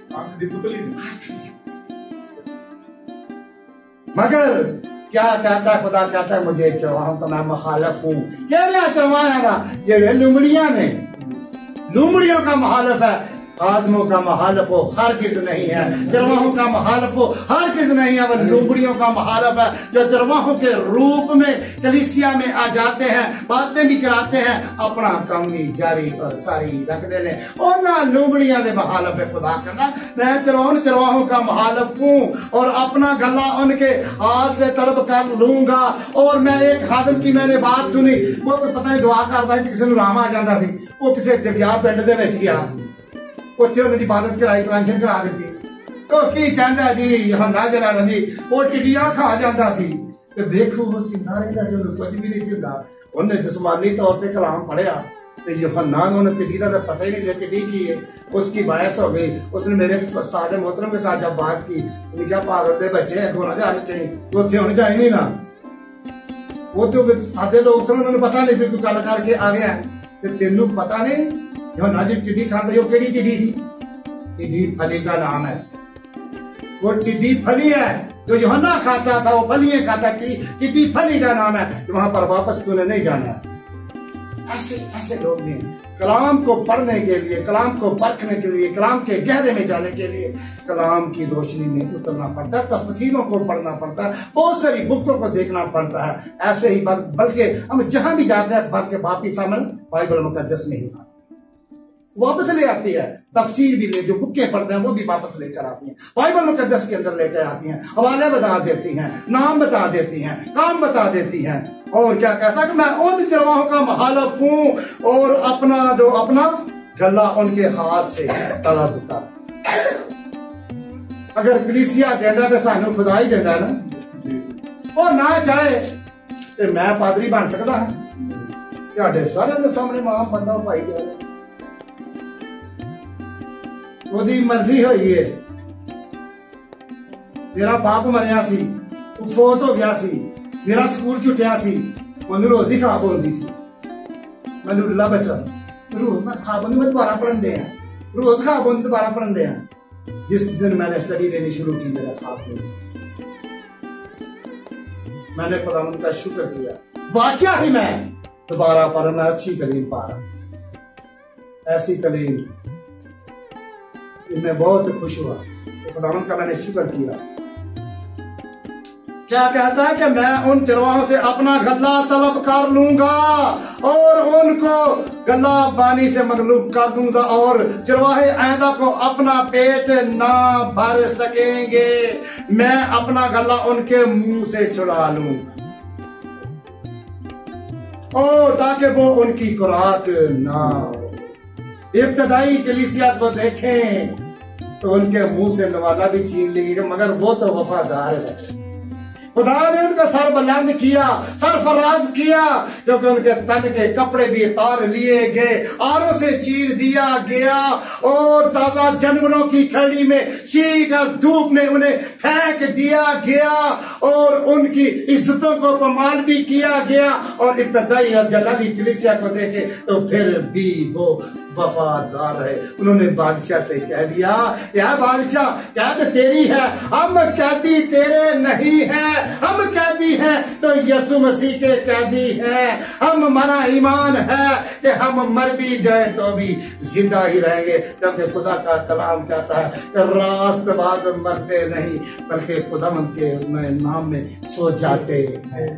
मगर क्या कहता है खुदा, कहता है मुझे चरवाहों का मैं मुखालिफ हूँ। कह रहा चरवाहा ना जेड़े लुमड़ियां ने, लुमड़ियों का मुखालिफ है, आदमों का मुखालिफ हो हरगिज़ नहीं है, चरवाहों का मुखालिफ हो हरगिज़ नहीं है, वह लुमड़ियों का मुखालिफ है जो चरवाहों के रूप में कलीसिया में आ जाते हैं, बातें भी कराते हैं, अपना काम भी जारी और सारी रख देने। और ना लुमड़ियां दे मुखालिफ है खुदा कहना, मैं चरवाहों चरवाहों का मुखालिफ हूँ और अपना गला उनके हाथ से तलब कर लूंगा। और मैं एक खादम की मैंने बात सुनी, वो पता नहीं दुआ करता है किसी ਨੂੰ ਰਾਮ ਆ ਜਾਂਦਾ ਸੀ, ਉਹ ਕਿਸੇ ਜਗਿਆ ਪਿੰਡ ਦੇ ਵਿੱਚ ਗਿਆ, ਉੱਥੇ ਉਹਨੇ ਇਬਾਦਤ ਕਰਾਈ, ਕਨਵੈਨਸ਼ਨ ਕਰਾ ਦਿੱਤੀ। ਉਹ ਕੀ ਕਹਿੰਦਾ ਜੀ ਯਹੋਨਾ ਜਲਾਲ ਜੀ, ਉਹ ਟਿੱਡੀਆਂ ਖਾ ਜਾਂਦਾ ਸੀ ਤੇ ਵੇਖੋ ਉਹ ਸਿੰਦਾ ਰਹਿੰਦਾ ਸੀ, ਉਹਨੂੰ ਕੁਝ ਵੀ ਨਹੀਂ ਸੀ ਹੁੰਦਾ। ਉਹਨੇ ਜਿਸਮਾਨੀ ਤੌਰ ਤੇ ਕਲਾਮ ਪੜਿਆ ਤੇ ਯਹੋਨਾ ਨੂੰ ਉਹਨੇ ਟਿੱਡੀ ਦਾ ਪਤਾ ही नहीं टिड्डी की है। उसकी बहस हो गई, उसने मेरे उस्ताद मोहतरम के साथ जब बात की, उन्हें क्या पागल दे बच्चे अगों ना जाने कहीं, उत्थे हुण जाई नहीं ना, वो तो सादे लोग सन, उन्होंने पता नहीं सी तू गल करके आ गया ते तेनू पता नहीं यूहन्ना जी टिड्डी खांदा, वो केड़ी टिड्डी सी? टिड्डी फली का नाम है, वो टिड्डी फली है जो यूहन्ना खाता था, वो फलियां खाता की टिड्डी फली का नाम है, वहां पर वापस तूने नहीं जाना। ऐसे ऐसे लोग हैं। कलाम को पढ़ने के लिए, कलाम को परखने के लिए, कलाम के गहरे में जाने के लिए कलाम की रोशनी में उतरना पड़ता है, तफसीरों को पढ़ना पड़ता है, बहुत सारी बुकों को देखना पड़ता है। ऐसे ही बल्कि हम जहां भी जाते हैं बल्कि वापिस हम बाइबल मुकद्दस में ही वापस ले आती है, तफसीर भी ले, जो बुकें पढ़ते हैं वो भी वापस लेकर आती हैं, बाइबल मुकद्दस के अंदर लेकर आती हैं, हवाले बता देती हैं, नाम बता देती हैं, काम बता देती हैं। और क्या कहता है कि मैं उन चरवाहों का मुखालिफ हूं और अपना जो अपना गला उनके हाथ से तलब कर। अगर कलीसिया देता तो सानू खुदा ही देता ना, और ना चाहे तो मैं पादरी बन सकता है, ਤੁਹਾਡੇ ਸਾਰਿਆਂ ਦੇ ਸਾਹਮਣੇ ਮਾਂ ਬੰਦਾ ਭਾਈ ਜਾ ਰਿਹਾ, ਉਹਦੀ ਮਰਜ਼ੀ ਹੋਈ ਹੈ। ਮੇਰਾ ਬਾਪ ਮਰਿਆ ਸੀ, ਉਹ ਫੌਤ ਹੋ ਗਿਆ ਸੀ, मेरा स्कूल छुटिया सी, मैं रोज ही खाब होती सी, मैं ढिला बच्चा रोज मैं खाब होती, मैं दोबारा पढ़न दे रोज खाब होती दोबारा पढ़न दे। जिस दिन मैंने स्टडी लेनी शुरू की मेरा खाब नहीं, मैंने खुदावंद का शुक्र किया, वाकया ही मैं दोबारा पढ़, मैं अच्छी तलीम पा रहा, ऐसी तलीम मैं बहुत खुश हुआ। खुदावंद का मैंने शुक्र किया। क्या कहता है कि मैं उन चरवाहों से अपना गल्ला तलब कर लूंगा और उनको गल्ला बानी से मगलूब कर दूंगा और चरवाहे आइंदा को अपना पेट ना भर सकेंगे। मैं अपना गल्ला उनके मुंह से छुड़ा लूंगा और ताकि वो उनकी खुराक ना हो। इब्तदाई कलीसिया को देखें तो उनके मुंह से नवाला भी छीन लेगी, मगर वो तो वफादार है। खुदा ने उनका सर बुलंद किया, सरफराज किया, क्योंकि उनके तन के कपड़े भी तार लिए गए, आरों से चीर दिया गया और ताजा जानवरों की खड़ी में सीख और धूप में उन्हें फेंक दिया गया और उनकी इज्जतों को पमाल भी किया गया। और इब्तदाई और जलाली कलीसिया को देखे तो फिर भी वो वफादार है। उन्होंने बादशाह से कह दिया, या बादशाह कैद तेरी है, हम कैदी तेरे नहीं हैं, हम कैदी हैं तो यीशु मसीह के कैदी हैं। हम हमारा ईमान है कि हम मर भी जाए तो भी जिंदा ही रहेंगे, क्योंकि खुदा का कलाम कहता है कि रास्तबाज मरते नहीं बल्कि खुदा के नाम में सो जाते हैं।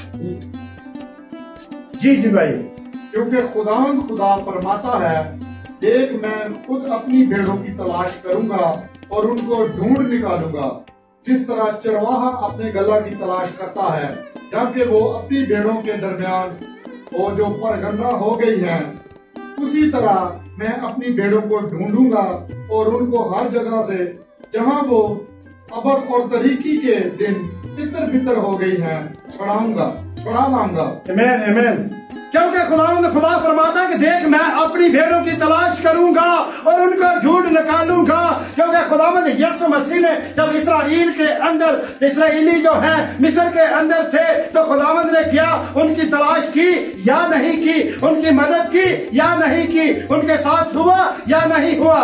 जी जी भाई, क्योंकि खुदावंद खुदा फरमाता है, देख मैं खुद अपनी भेड़ों की तलाश करूंगा और उनको ढूंढ निकालूंगा, जिस तरह चरवाहा अपने गला की तलाश करता है जबकि वो अपनी भेड़ों के दरमियान वो जो परगना हो गई हैं, उसी तरह मैं अपनी भेड़ों को ढूंढूंगा और उनको हर जगह से जहां वो अबर और तरीकी के दिन तितर बितर हो गई हैं छुड़ाऊंगा, छुड़ा लाऊंगा। आमीन आमीन। क्योंकि खुदावंद खुदा फरमाता है कि देख मैं अपनी भेड़ों की तलाश करूंगा और उनका ढूंढ निकालूंगा। क्योंकि खुदावंद यीशु मसीह ने जब इसराइल के अंदर, इसराइली जो है मिस्र के अंदर थे, तो खुदावंद ने क्या उनकी तलाश की या नहीं की, उनकी मदद की या नहीं की, उनके साथ हुआ या नहीं हुआ।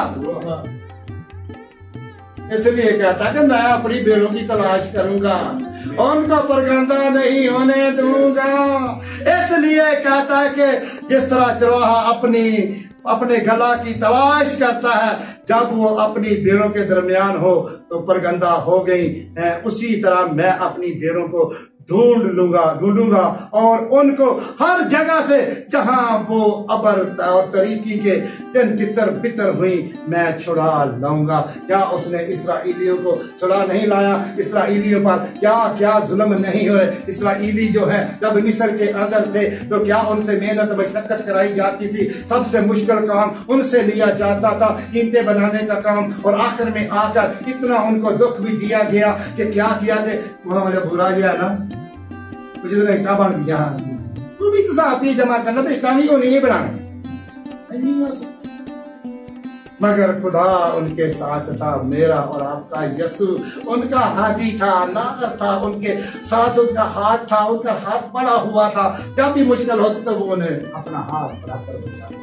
इसलिए कहता है कि मैं अपनी भेड़ों की तलाश करूंगा, उनको परगंदा नहीं होने दूंगा। इसलिए कहता है कि जिस तरह चरवाहा अपनी अपने गला की तलाश करता है जब वो अपनी भेड़ों के दरमियान हो तो परगंदा हो गई, उसी तरह मैं अपनी भेड़ों को ढूंढ लूंगा ढूंढूंगा और उनको हर जगह से जहां वो अबर और तरीकी के दिन तितर बितर हुई मैं छुड़ा लाऊंगा। क्या उसने इसराइलियों को छुड़ा नहीं लाया? इसराइलियों पर क्या क्या जुल्म नहीं हुए? इसराइली जो है जब मिस्र के अंदर थे तो क्या उनसे मेहनत मशक्कत कराई जाती थी? सबसे मुश्किल काम उनसे लिया जाता था, ईंटें बनाने का काम, और आखिर में आकर इतना उनको दुख भी दिया गया कि क्या किया कि मुझे बुरा गया ना, मुझे तो इतना बन दिया, तू भी तो साहब ये जमा करना तो इतना भी को नहीं बनाना नहीं हो सकता। मगर खुदा उनके साथ था, मेरा और आपका यीशु उनका हाथी था, नाज़र था, उनके साथ उसका हाथ था, उसका हाथ बड़ा हुआ था। जब भी मुश्किल होती तो वो उन्हें अपना हाथ बढ़ाकर बचाता।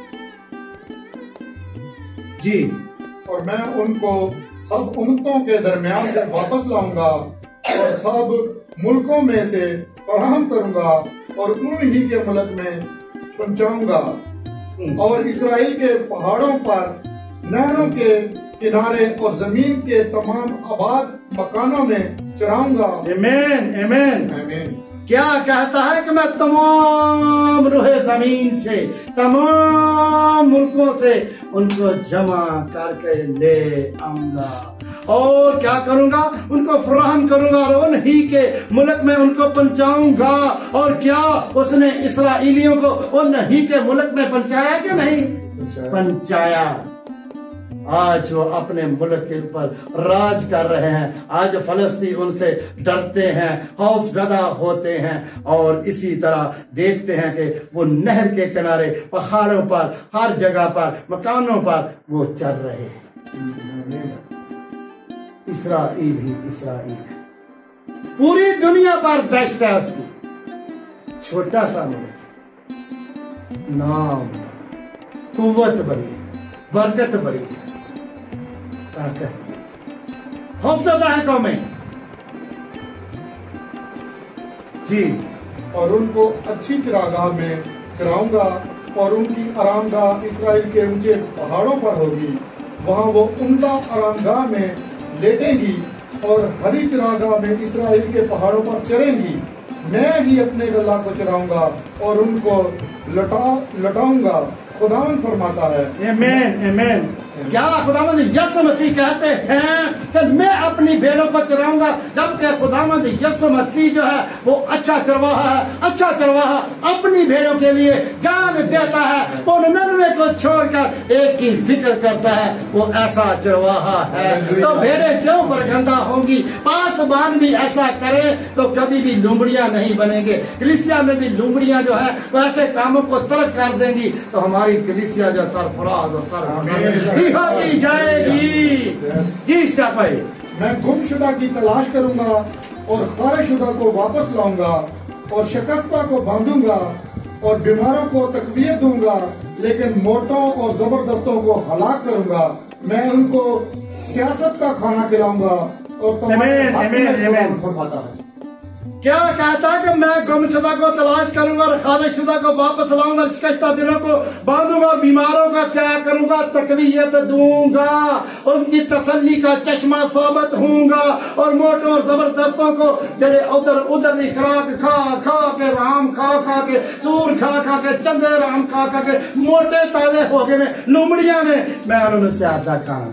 जी, और मैं उनको सब उम्मतों के दरमियान से वापस लाऊंगा और सब मुल्कों में से फराहम करूंगा और उन्हीं के मुल्क में पहुंचाऊंगा और इसराइल के पहाड़ों पर, नहरों के किनारे और जमीन के तमाम आबाद मकानों में चराऊंगा। आमीन आमीन आमीन। क्या कहता है कि मैं तमाम रूहे जमीन से, तमाम मुल्कों से उनको जमा करके ले आऊंगा और क्या करूंगा? उनको फराहम करूंगा और उन्हीं के मुल्क में उनको पहुंचाऊंगा। और क्या उसने इसराइलियों को उन्हीं के मुल्क में पहुंचाया कि नहीं पहुंचाया? आज वो अपने मुल्क के ऊपर राज कर रहे हैं। आज फलस्तीन उनसे डरते हैं, खौफ ज़दा होते हैं और इसी तरह देखते हैं कि वो नहर के किनारे, पहाड़ों पर, हर जगह पर, मकानों पर वो चल रहे हैं। इसराइल ही इसराइल है, पूरी दुनिया पर दहशत है उसकी। छोटा सा मुल्क, नाम, कुव्वत बड़ी, बरकत बड़ी, ताकत, खौफजदा है कौमें। जी, और उनको अच्छी चरागाह में चराऊंगा और उनकी आरामगाह इसराइल के ऊंचे पहाड़ों पर होगी। वहां वो उम्दा आरामगाह में लेटेंगी और हरी चरागाह में इसराइल के पहाड़ों पर चरेंगी। मैं ही अपने गला को चराऊंगा और उनको लौटा लौटाऊंगा, खुदावन फरमाता है। आमीन आमीन। क्या खुदावंद यीशु मसीह कहते हैं कि मैं अपनी भेड़ों को चराऊंगा, जबकि खुदावंद यीशु मसीह जो है वो अच्छा चरवाहा है। अच्छा चरवाहा अपनी भेड़ों के लिए जान देता है, वो निन्यानवे को छोड़कर एक की फिक्र करता है, वो ऐसा चरवाहा है। तो भेड़ें क्यों बरगंदा होंगी? पासबान भी ऐसा करे तो कभी भी लुमड़ियां नहीं बनेंगे। कलीसिया में भी लुमड़ियां जो है वो ऐसे कामों को तर्क कर देंगी तो हमारी कलीसिया जो सरफराज और सर होती जाएगी। जी स्टाफ भाई, मैं गुमशुदा की तलाश करूंगा और खारेशुदा को वापस लाऊंगा और शिकस्ता को बांधूंगा और बीमारों को तकवीत दूंगा, लेकिन मोटों और जबरदस्तों को हलाक करूंगा। मैं उनको सियासत का खाना खिलाऊंगा और तुम्हारे हक में खुदावंद फरमाता है। क्या कहता है कि मैं गुमशुदा को तलाश करूंगा और खारिशुदा को वापस लाऊंगा, शिकस्ता दिलों को बांधूंगा, बीमारों का क्या करूंगा? तकवीयत दूंगा, उनकी तसल्ली का चश्मा सोबत हूंगा और मोटों और जबरदस्तों को जरे उधर उधर की खुराक खा खा के, राम खा खा के, सूर खा खा के, चंदे राम खा खा के मोटे ताजे हो गए ने लुमड़ियां ने। मैं उन्होंने ज्यादा कहा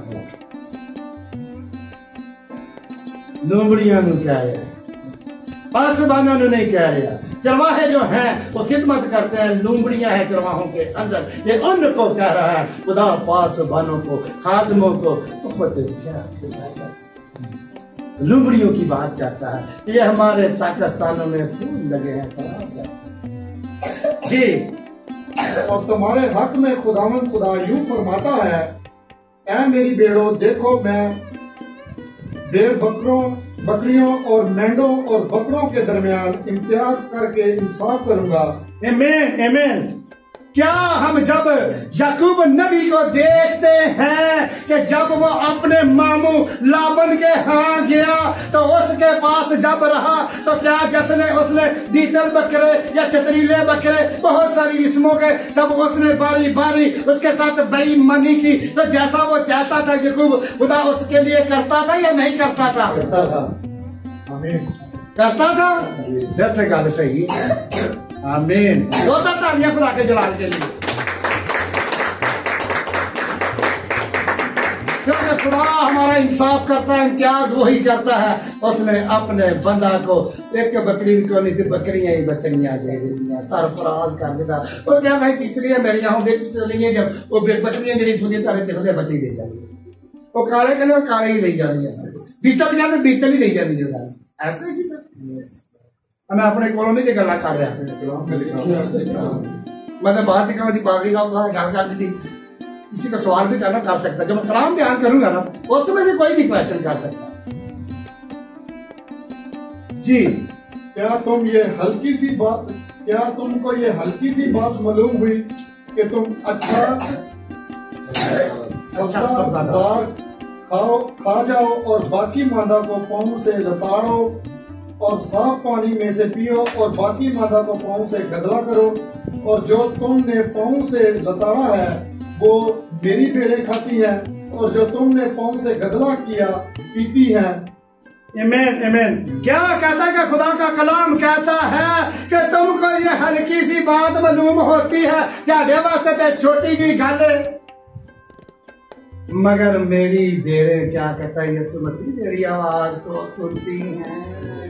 लुमड़ियां क्या है? पासबानों ने नहीं कह रहा। चरवाहे जो हैं वो खिदमत करते हैं, लुमड़ियां हैं चरवाहों के अंदर। ये उनको कह रहा है खुदा पासबानों को, खादमों को क्या लुमड़ियों की बात करता है। ये हमारे पाकिस्तानों में फूल लगे हैं जी। और तुम्हारे हक में खुदावंद खुदा यूं फरमाता है, ऐ मेरी भेड़ों, देखो मैं भेड़ बकरों बकरियों और मेंढों और बकरों के दरमियान इम्तियाज करके इंसाफ करूंगा। आमीन आमीन। क्या हम जब याकूब नबी को देखते हैं कि जब वो अपने मामू लाबन के यहाँ गया तो उसके पास जब रहा तो क्या जैसे उसने बीतल बकरे या चतरीले बकरे बहुत सारी किस्मों के, तब उसने बारी बारी उसके साथ बेईमानी की, तो जैसा वो चाहता था याकूब खुदा उसके लिए करता था या नहीं करता था? करता था। आमीन। करता था। जैसे गल सही। आमीन। दो तालियां खुदा के जलाल के लिए। क्योंकि खुदा हमारा इंसाफ करता है, इम्तियाज वही करता है। उसने अपने बंदा को एक बकरी भी क्यों नहीं थी, बकरियां ही बकरियां दे देती, सरफराज कर देता। वो क्या भाई कितनी मेरी यहाँ देख चली जब वो बकरियां जी सुनी सारे पिछले बच्चे दे जाती, वो काले कहने काले ही दे जाती है, बीतल कहते बीतल ही दे जाती है। ऐसे की मैं अपने कॉलोनी की गल कर रहा, मैं तो बात ही पादरी साहब गल कर दी थी, किसी का सवाल भी करना कर सकता, जब मैं कलाम बयान करूंगा ना उसमें से कोई भी क्वेश्चन कर सकता। जी क्या तुम ये हल्की सी बात क्या तुमको ये हल्की सी बात मालूम हुई कि तुम अच्छा सब्ज़ार खाओ खा जाओ और बाकी मादा को पाँव से लताड़ो और साफ पानी में से पियो और बाकी मादा को पाँव से गदला करो, और जो तुमने पाँव से लताड़ा है वो मेरी भेड़ें खाती है और जो तुमने पाँव से गदला किया पीती है। आमीन आमीन। क्या कहता है कि खुदा का कलाम कहता है कि तुमको ये हल्की सी बात मालूम होती है, क्या वास्ते छोटी जी गल, मगर मेरी भेड़ें क्या कहता है यीशु मसीह मेरी आवाज को सुनती हैं।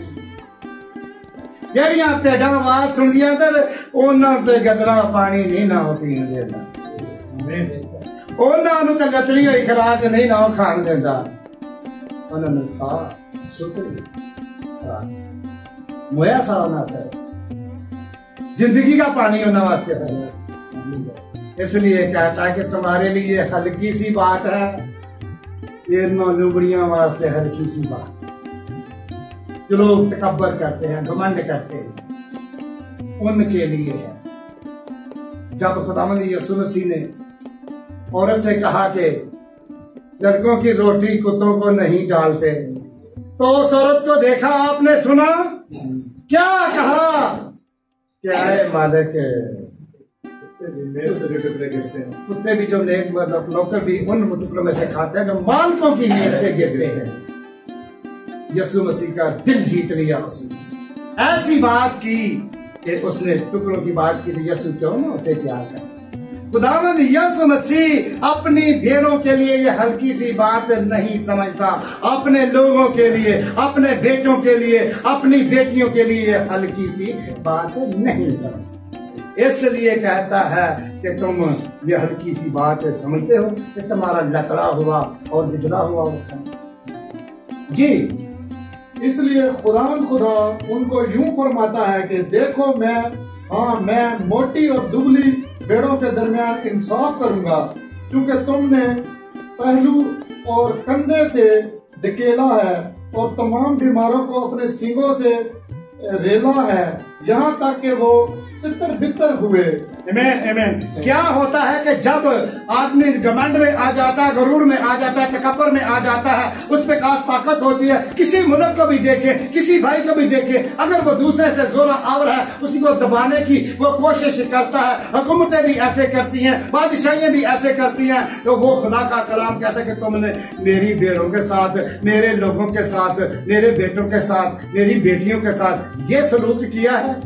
जड़ियां पेड़ा आवाज सुनदियां ते उन्हां ते गदरा पानी नहीं ना पीण देता, उन्हां नूं ते लतड़ी होई खुराक नहीं ना खाण देता, उन्हां नूं साफ सुथरी मोया सा ना था, जिंदगी का पानी उन्हां वास्ते है। इसलिए कहता है कि तुम्हारे लिए हल्की सी बात है, ये लुमड़ियां वास्ते हल्की सी बात, जो लोग तकब्बर करते हैं, घमंड करते हैं, उनके लिए है। जब खुदावंद यीशु मसीह ने औरत से कहा कि लड़कों की रोटी कुत्तों को नहीं डालते, तो उस औरत को देखा आपने, सुना क्या कहा? क्या है मालिक, कुत्ते भी जो नेक मतलब नौकर भी उन टुकड़ों में से खाते हैं जो मालिकों की नीयत से गिरते हैं। यसु मसीह का दिल जीत लिया उसने, ऐसी बात की कि उसने टुकड़ों की बात की थी। यसु क्यों ना उसे प्यार करे। खुदावंद यसु मसीह अपनी भेड़ों के लिए ये हल्की सी बात नहीं समझता, अपने लोगों के लिए, अपने बेटों के लिए, अपनी बेटियों के लिए ये हल्की सी बात नहीं समझता। इसलिए कहता है कि तुम ये हल्की सी बात समझते हो कि तुम्हारा लकड़ा हुआ और बिगड़ा हुआ होता है। जी, इसलिए खुदावंद खुदा उनको यूं फरमाता है कि देखो मैं, हाँ मैं मोटी और दुबली भेड़ों के दरमियान इंसाफ करूंगा, क्योंकि तुमने पहलू और कंधे से धकेला है और तमाम बीमारों को अपने सींगों से रेला है, यहाँ तक कि वो तितर बितर हुए। आमीन, आमीन। क्या होता है कि जब आदमी घमंड में आ जाता है, गरूर में आ जाता है, तकब्बर में आ जाता है, उस पे खास ताकत होती है। किसी मुल्क को भी देखे, किसी भाई को भी देखे, अगर वो दूसरे से जोरा आवर है, उसी को दबाने की वो कोशिश करता है। हुकूमतें भी ऐसे करती हैं, बादशाहियां भी ऐसे करती हैं। तो वो खुदा का कलाम कहता है कि तुमने मेरी भेड़ों के साथ, मेरे लोगों के साथ, मेरे बेटों के साथ, मेरी बेटियों के साथ ये सलूक किया है।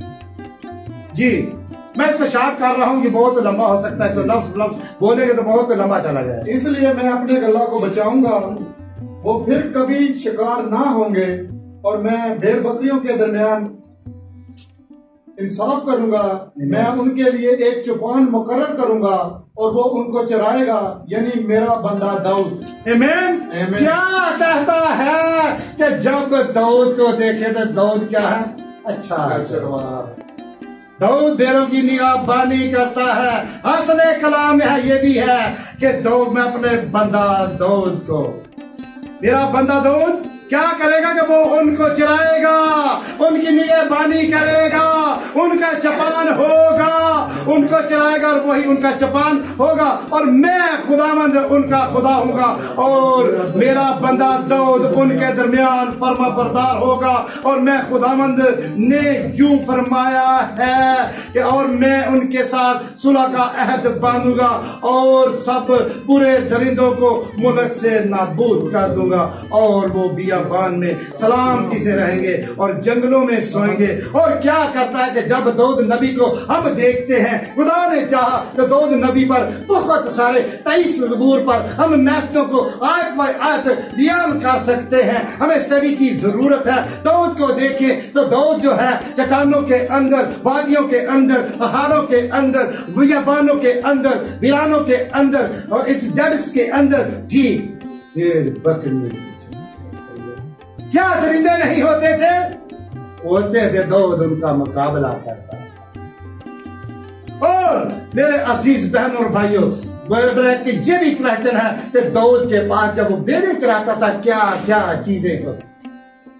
जी, मैं इसको शार्ट कर रहा हूँ, ये बहुत लंबा हो सकता है, तो लफ्ज लफ्ज बोलेंगे तो बहुत लंबा चला जाएगा। इसलिए मैं अपने गला को बचाऊंगा, वो फिर कभी शिकार ना होंगे, और मैं भेड़ बकरियों के दरमियान इंसाफ करूंगा। मैं उनके लिए एक चौपान मुकर्रर करूंगा और वो उनको चराएगा, यानी मेरा बंदा दाऊद। आमीन। क्या कहता है कि जब दाऊद को देखे तो दाऊद क्या है? अच्छा चरवाहा। दाऊद भेड़ों की निगाहबानी करता है। असले कलाम में है, ये भी है कि दाऊद में अपने बंदा दाऊद को, मेरा बंदा दाऊद क्या करेगा कि वो उनको चराएगा, उनकी निगहबानी करेगा, उनका चपान होगा, उनको चलाएगा और वही उनका चपान होगा। और मैं खुदावंद उनका खुदा हूँगा और मेरा बंदा दाऊद उनके दरमियान फर्मा बरदार होगा। और मैं खुदावंद ने यूं फरमाया है कि और मैं उनके साथ सुलह का अहद बांधूंगा और सब बुरे दरिंदों को मुल्क से नाबूद कर दूंगा, और वो बियाबान में सलामती से रहेंगे और जंगलों में सोएंगे। और क्या करता है कि जब दाऊद नबी को हम देखते हैं, खुदा ने चाहा तो दाऊद नबी पर बहुत सारे तेईस ज़बूर पर हम मैसेजों को आयत बाय आयत बयान कर सकते हैं। हमें स्टडी की जरूरत है। दाऊद को देखें तो दाऊद जो है चट्टानों के अंदर, वादियों के अंदर, पहाड़ों के अंदर, बियाबानों के अंदर, वीरानों के अंदर और इस डेस्क के अंदर भी भेड़ बकरी, क्या दरिंदे नहीं होते थे? होते थे। दाऊद उनका मुकाबला करता। और मेरे अजीज बहन और भाइयों, कि ये भी क्वेश्चन है कि दाऊद के पास जब वो भेड़ें चराता था क्या क्या चीजें होती?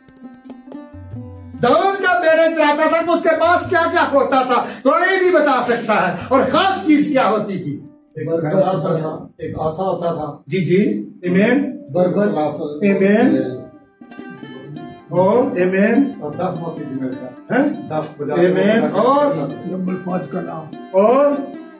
दाऊद का भेड़ें चराता था तो उसके पास क्या क्या होता था? कोई भी बता सकता है। और खास चीज क्या होती थी? एक गदा होता था, एक आसा होता था। जी जी, आमीन, बरगद, आमीन और आमीन और दफ होती थी मेरे का, हैं? दफ बजा, आमीन और नंबर पाँच का नाम और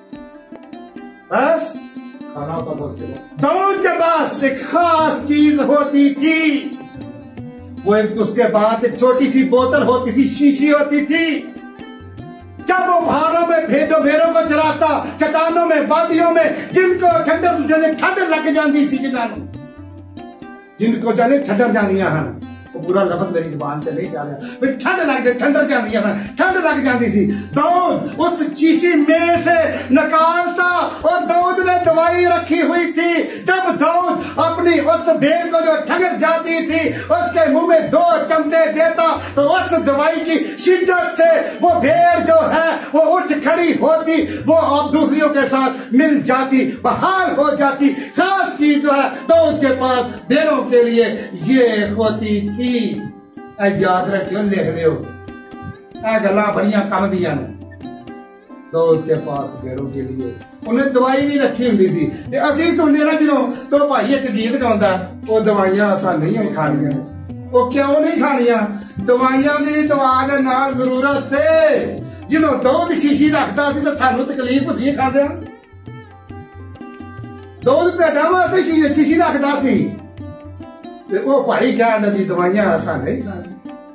बस खाना होता था उसके बाद। दाऊद के पास एक खास चीज होती थी। वो एक उसके बाद एक छोटी सी बोतल होती थी, शीशी होती थी। जब वो पहाड़ों में भेड़ों भेड़ों को चराता, चट्टानों में, वादियों में, जिनको ठंडर ठंड लग जाती थी, जिनको जाने ठंडर जानिया है, वो पूरा लफ्ज मेरी जुबान से नहीं जा रहा, ठंड लग जाती, ठंडर जानी है, ठंड लग जाती थी। दाऊद उस शीशी में से निकालता और दाऊद ने दवाई रखी हुई थी। जब दाऊद अपनी उस भेड़ को जो ठगर जाती थी उसके मुंह में दो चमचे देता तो उस दवाई की शिद्दत से वो भेड़ जो है वो उठ खड़ी होती, वो अब दूसरियों के साथ मिल जाती, बहाल हो जाती। खास चीज जो है दाऊद के पास भेड़ों के लिए ये होती थी। याद रखियो, लिख लियो, गल्लां बड़ियां कम दियां ने। दाऊद के पास भेड़ों के लिए उन्हें दवाई भी रखी हुंदी सी। ते असीं सुनने ना जदों तो भाई एक गीत गाउंदा, वो दवाइयां असां नहीं खाणियां। वो क्यों नहीं खाणियां? दवाइयां दी भी दवा दे नाल जरूरत है। जदों दाऊद शीशी रखदा सी तां सानूं तकलीफ हुंदी है खांदियां। दाऊद भेड़ां वास्ते शीशी रखदा सी, تے وہ بھائی کہنے دی دوائیاں ایسا نہیں کھانی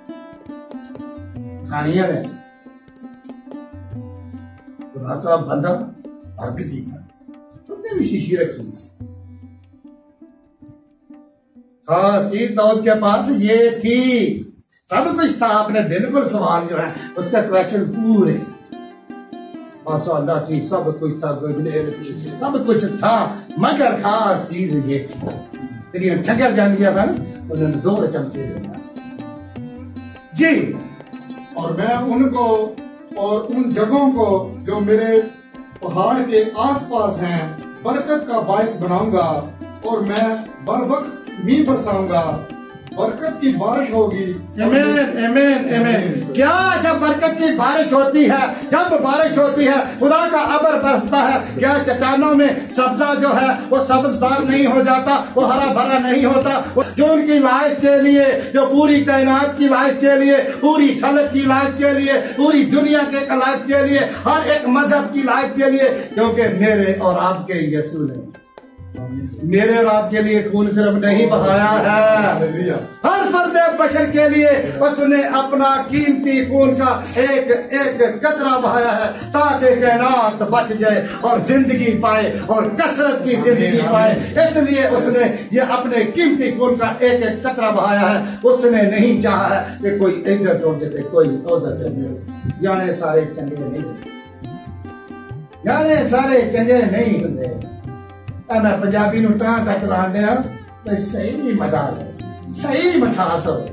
کھانیاں نے خدا کا بندہ ہرگز ہی تھا، اس نے بھی شیشی رکھی تھی، خاص چیز داؤد کے پاس یہ تھی، سب کچھ تھا، آپ نے بالکل سوال جو ہے اس کا کویشچن پورے ماشاء اللہ تھی، سب کچھ تھا، گلیر تھی، سب کچھ تھا، مگر خاص چیز یہ تھی، تیری ٹھگر جان دیا تھا نا، انہوں نے دو چمچے دینا جی۔ اور میں ان کو اور ان جگہوں کو جو میرے پہاڑ کے آس پاس ہیں برکت کا باعث بناؤں گا، اور میں بر وقت می برساؤں گا، برکت کی بارش ہوگی۔ Amen amen amen. کیا جب برکت کی بارش ہوتی ہے، جب بارش ہوتی ہے، خدا کا ابر برستا ہے، کیا چٹانوں میں سبزہ جو ہے وہ سبزدار نہیں ہو جاتا، وہ ہرا بھرا نہیں ہوتا؟ جو ان کی لائف کے لیے، جو پوری کائنات کی لائف کے لیے، پوری خلق کی لائف کے لیے، پوری دنیا کے لائف کے لیے، ہر ایک مذہب کی لائف کے لیے، کیونکہ میرے اور آپ کے یسوع نے میرے اور آپ کے لیے خون صرف نہیں بہایا ہے، ہر فرد بشر کے لیے اس نے اپنا قیمتی خون کا ایک ایک قطرہ بہایا ہے، تاکہ کائنات بچ جائے اور زندگی پائے اور کثرت کی زندگی پائے۔ اس لیے اس نے یہ اپنے قیمتی خون کا ایک ایک قطرہ بہایا ہے۔ اس نے نہیں چاہا ہے کہ کوئی ادھر ٹوٹ جاتے، کوئی ادھر ٹوٹ جاتے، یعنی سارے چنگے نہیں، یعنی سارے چنگے نہیں ہوتے۔ میں پنجابی نو ٹاں ٹک لاؤں دیا تو صحیح مزاج ہے، صحیح مٹھاس ہو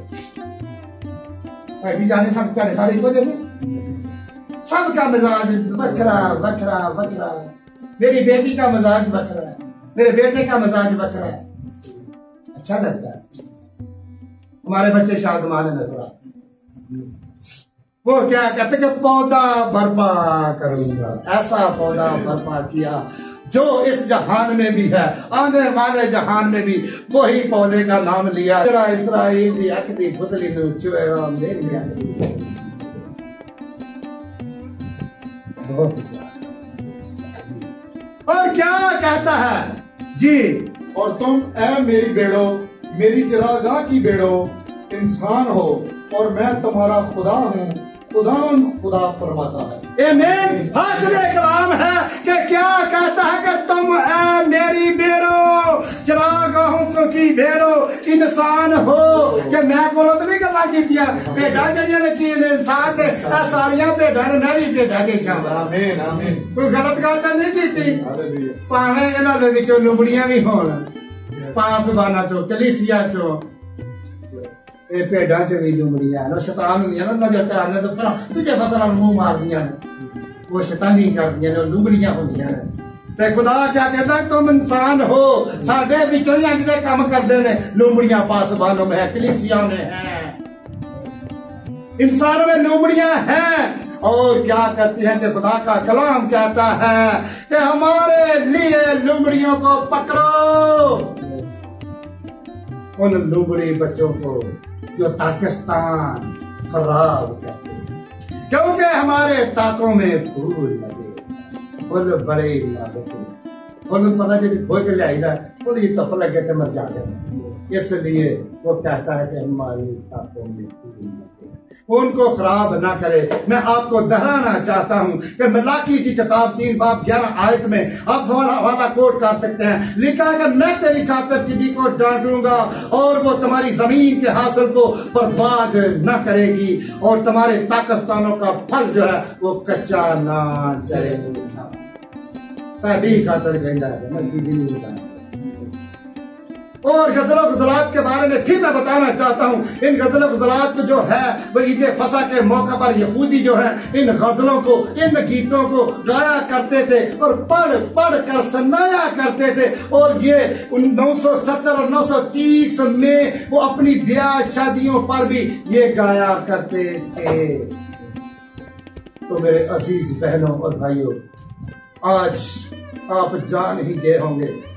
جانے سب چاہے سارے کو دے سب کا مزاج وکھرا وکھرا وکھرا ہے۔ میری بیٹی کا مزاج وکھرا ہے، میرے بیٹے کا مزاج وکھرا ہے، اچھا لگتا ہے۔ ہمارے بچے شادمان نظر آتے ہیں، وہ کیا کہتے کہ پودا برپا کروں گا، ایسا پودا برپا کیا جو اس جہان میں بھی ہے، آنے والے جہان میں بھی وہی پودے کا نام لیا۔ اسرائیل دی اک دی پتلی نو چوئے میری اک دی بہت اور کیا کہتا ہے جی؟ اور تم اے میری بیڑو، میری چراگاہ کی بیڑو انسان ہو، اور میں تمہارا خدا ہوں، خدا خدا فرماتا ہے۔ آمین۔ حاصل کلام ہے کہ کیا کہتا ہے کہ تم اے میری بیڑو، چراگاہوں کی بیڑو انسان ہو، کہ میں کو تو نہیں کرنا کی دیا بیٹا جڑیاں نے کی انسان نے اے ساریاں بیٹا نے میں بھی بیٹا کے چاہتا۔ آمین آمین۔ کوئی غلط گل تو نہیں کیتی، پاویں انہاں دے وچوں لمبڑیاں بھی ہون، پاسباناں چوں کلیسیا چوں پیڑاں چ بھی لمڑیاں نے، شیطان ہوندیاں نے، نظر چرانے تو پھر تجھے فصلاں منہ مار دیاں نے، وہ شیطانی کردیاں نے، لمڑیاں ہوندیاں نے۔ تے خدا کیا کہتا ہے تم انسان ہو، ساڈے وچوں ہی اج دے کام کردے نے، لمڑیاں پاسبانوں میں ہیں، کلیسیا میں ہیں، انسانوں میں لمڑیاں ہیں۔ اور کیا کہتی ہیں کہ خدا کا کلام کہتا ہے کہ ہمارے لیے لمڑیوں کو پکڑو، ان لمڑی بچوں کو جو پاکستان خراب کرتے ہیں، کیونکہ ہمارے طاقوں میں پھول لگے، پھول بڑے نازک ہوئے، پھول پتہ جی کھوئے کے لے آئی رہا ہے، پھول یہ چپ لگے تھے مر جاتے ہیں، اس لیے وہ کہتا ہے کہ ہماری طاقوں میں پھول لگے، ان کو خراب نہ کرے۔ میں آپ کو دہرانا چاہتا ہوں کہ ملاکی کی کتاب تین باب گیارہ آیت میں آپ حوالہ کوٹ کر سکتے ہیں، لکھا ہے کہ میں تیری خاطر ٹڈی کو ڈانٹوں گا اور وہ تمہاری زمین کے حاصل کو برباد نہ کرے گی، اور تمہارے پاکستانوں کا پھل جو ہے وہ کچا نہ چلے گا۔ ساڈی خاطر کہندا ہے، میں ٹڈی نہیں بتانا۔ اور غزل و غزلات کے بارے میں بھی میں بتانا چاہتا ہوں، ان غزل و غزلات جو ہے وہ عید فصح کے موقع پر یہودی جو ہیں ان غزلوں کو، ان گیتوں کو گایا کرتے تھے اور پڑھ پڑھ کر سنایا کرتے تھے، اور یہ نو سو ستر اور نو سو تیس میں وہ اپنی بیاہ شادیوں پر بھی یہ گایا کرتے تھے۔ تو میرے عزیز بہنوں اور بھائیوں، آج آپ جان ہی گئے ہوں گے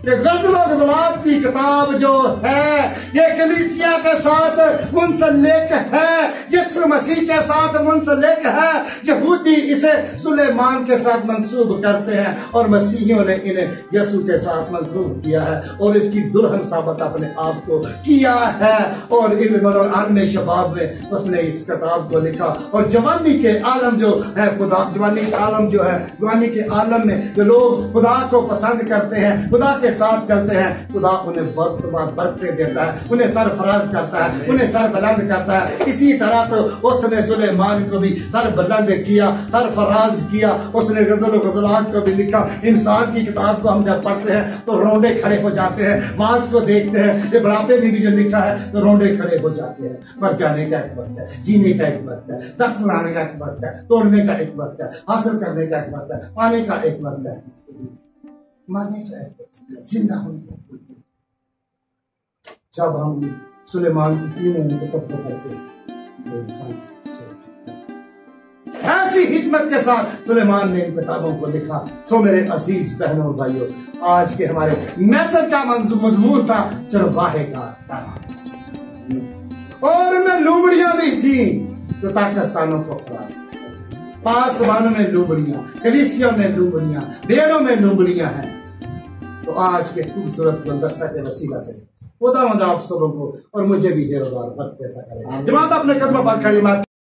کہ غزل و غزلات کی کتاب جو ہے یہ کلیسیا کے ساتھ منسلک ہے، یسوع مسیح کے ساتھ منسلک ہے۔ یہودی اسے سلیمان کے ساتھ منسوب کرتے ہیں اور مسیحیوں نے انہیں یسوع کے ساتھ منسوب کیا ہے اور اس کی دلہن ثابت اپنے آپ کو کیا ہے۔ اور علم اور عالم شباب میں اس نے اس کتاب کو لکھا، اور جوانی کے عالم جو ہے خدا جوانی کے عالم جو ہے جوانی کے عالم میں جو لوگ خدا کو پسند کرتے ہیں، خدا کے ساتھ چلتے ہیں، خدا انہیں برتبہ برتے دیتا ہے، انہیں سرفراز کرتا ہے، انہیں سر بلند کرتا ہے۔ اسی طرح تو اس نے سلیمان کو بھی سر بلند کیا، سرفراز کیا۔ اس نے غزل و غزلات کو بھی لکھا۔ انسان کی کتاب کو ہم جب پڑھتے ہیں تو رونڈے کھڑے ہو جاتے ہیں، واز کو دیکھتے ہیں، یہ بڑھاپے میں بھی جو لکھا ہے تو رونڈے کھڑے ہو جاتے ہیں۔ مر جانے کا ایک وقت ہے، جینے کا ایک وقت ہے، زخم لانے کا ایک وقت ہے، توڑنے کا ایک وقت ہے، حاصل کرنے کا ایک وقت ہے، پانے کا ایک وقت ہے، مرنے کا ایک وقت ہے، زندہ ہونے کا ایک وقت ہے۔ جب ہم سلیمان کی تینوں نکتب کو پڑھتے ہیں وہ انسان ایسی حکمت کے ساتھ سلیمان نے ان کتابوں کو لکھا۔ سو میرے عزیز بہنوں اور بھائیوں، آج کے ہمارے میسج کا مضمون تھا چرواہے کا دانہ، اور میں لومڑیاں بھی تھیں جو پاکستانوں کو کھڑا، پاسبانوں میں لومڑیاں، کلیسیوں میں لومڑیاں، بیڑوں میں لومڑیاں ہیں۔ تو آج کے خوبصورت گلدستہ کے وسیلہ سے خدا مند آپ سبوں کو اور مجھے بھی ڈیروں بار برکت عطا کرے۔ جماعت اپنے قدموں پر کھڑی مات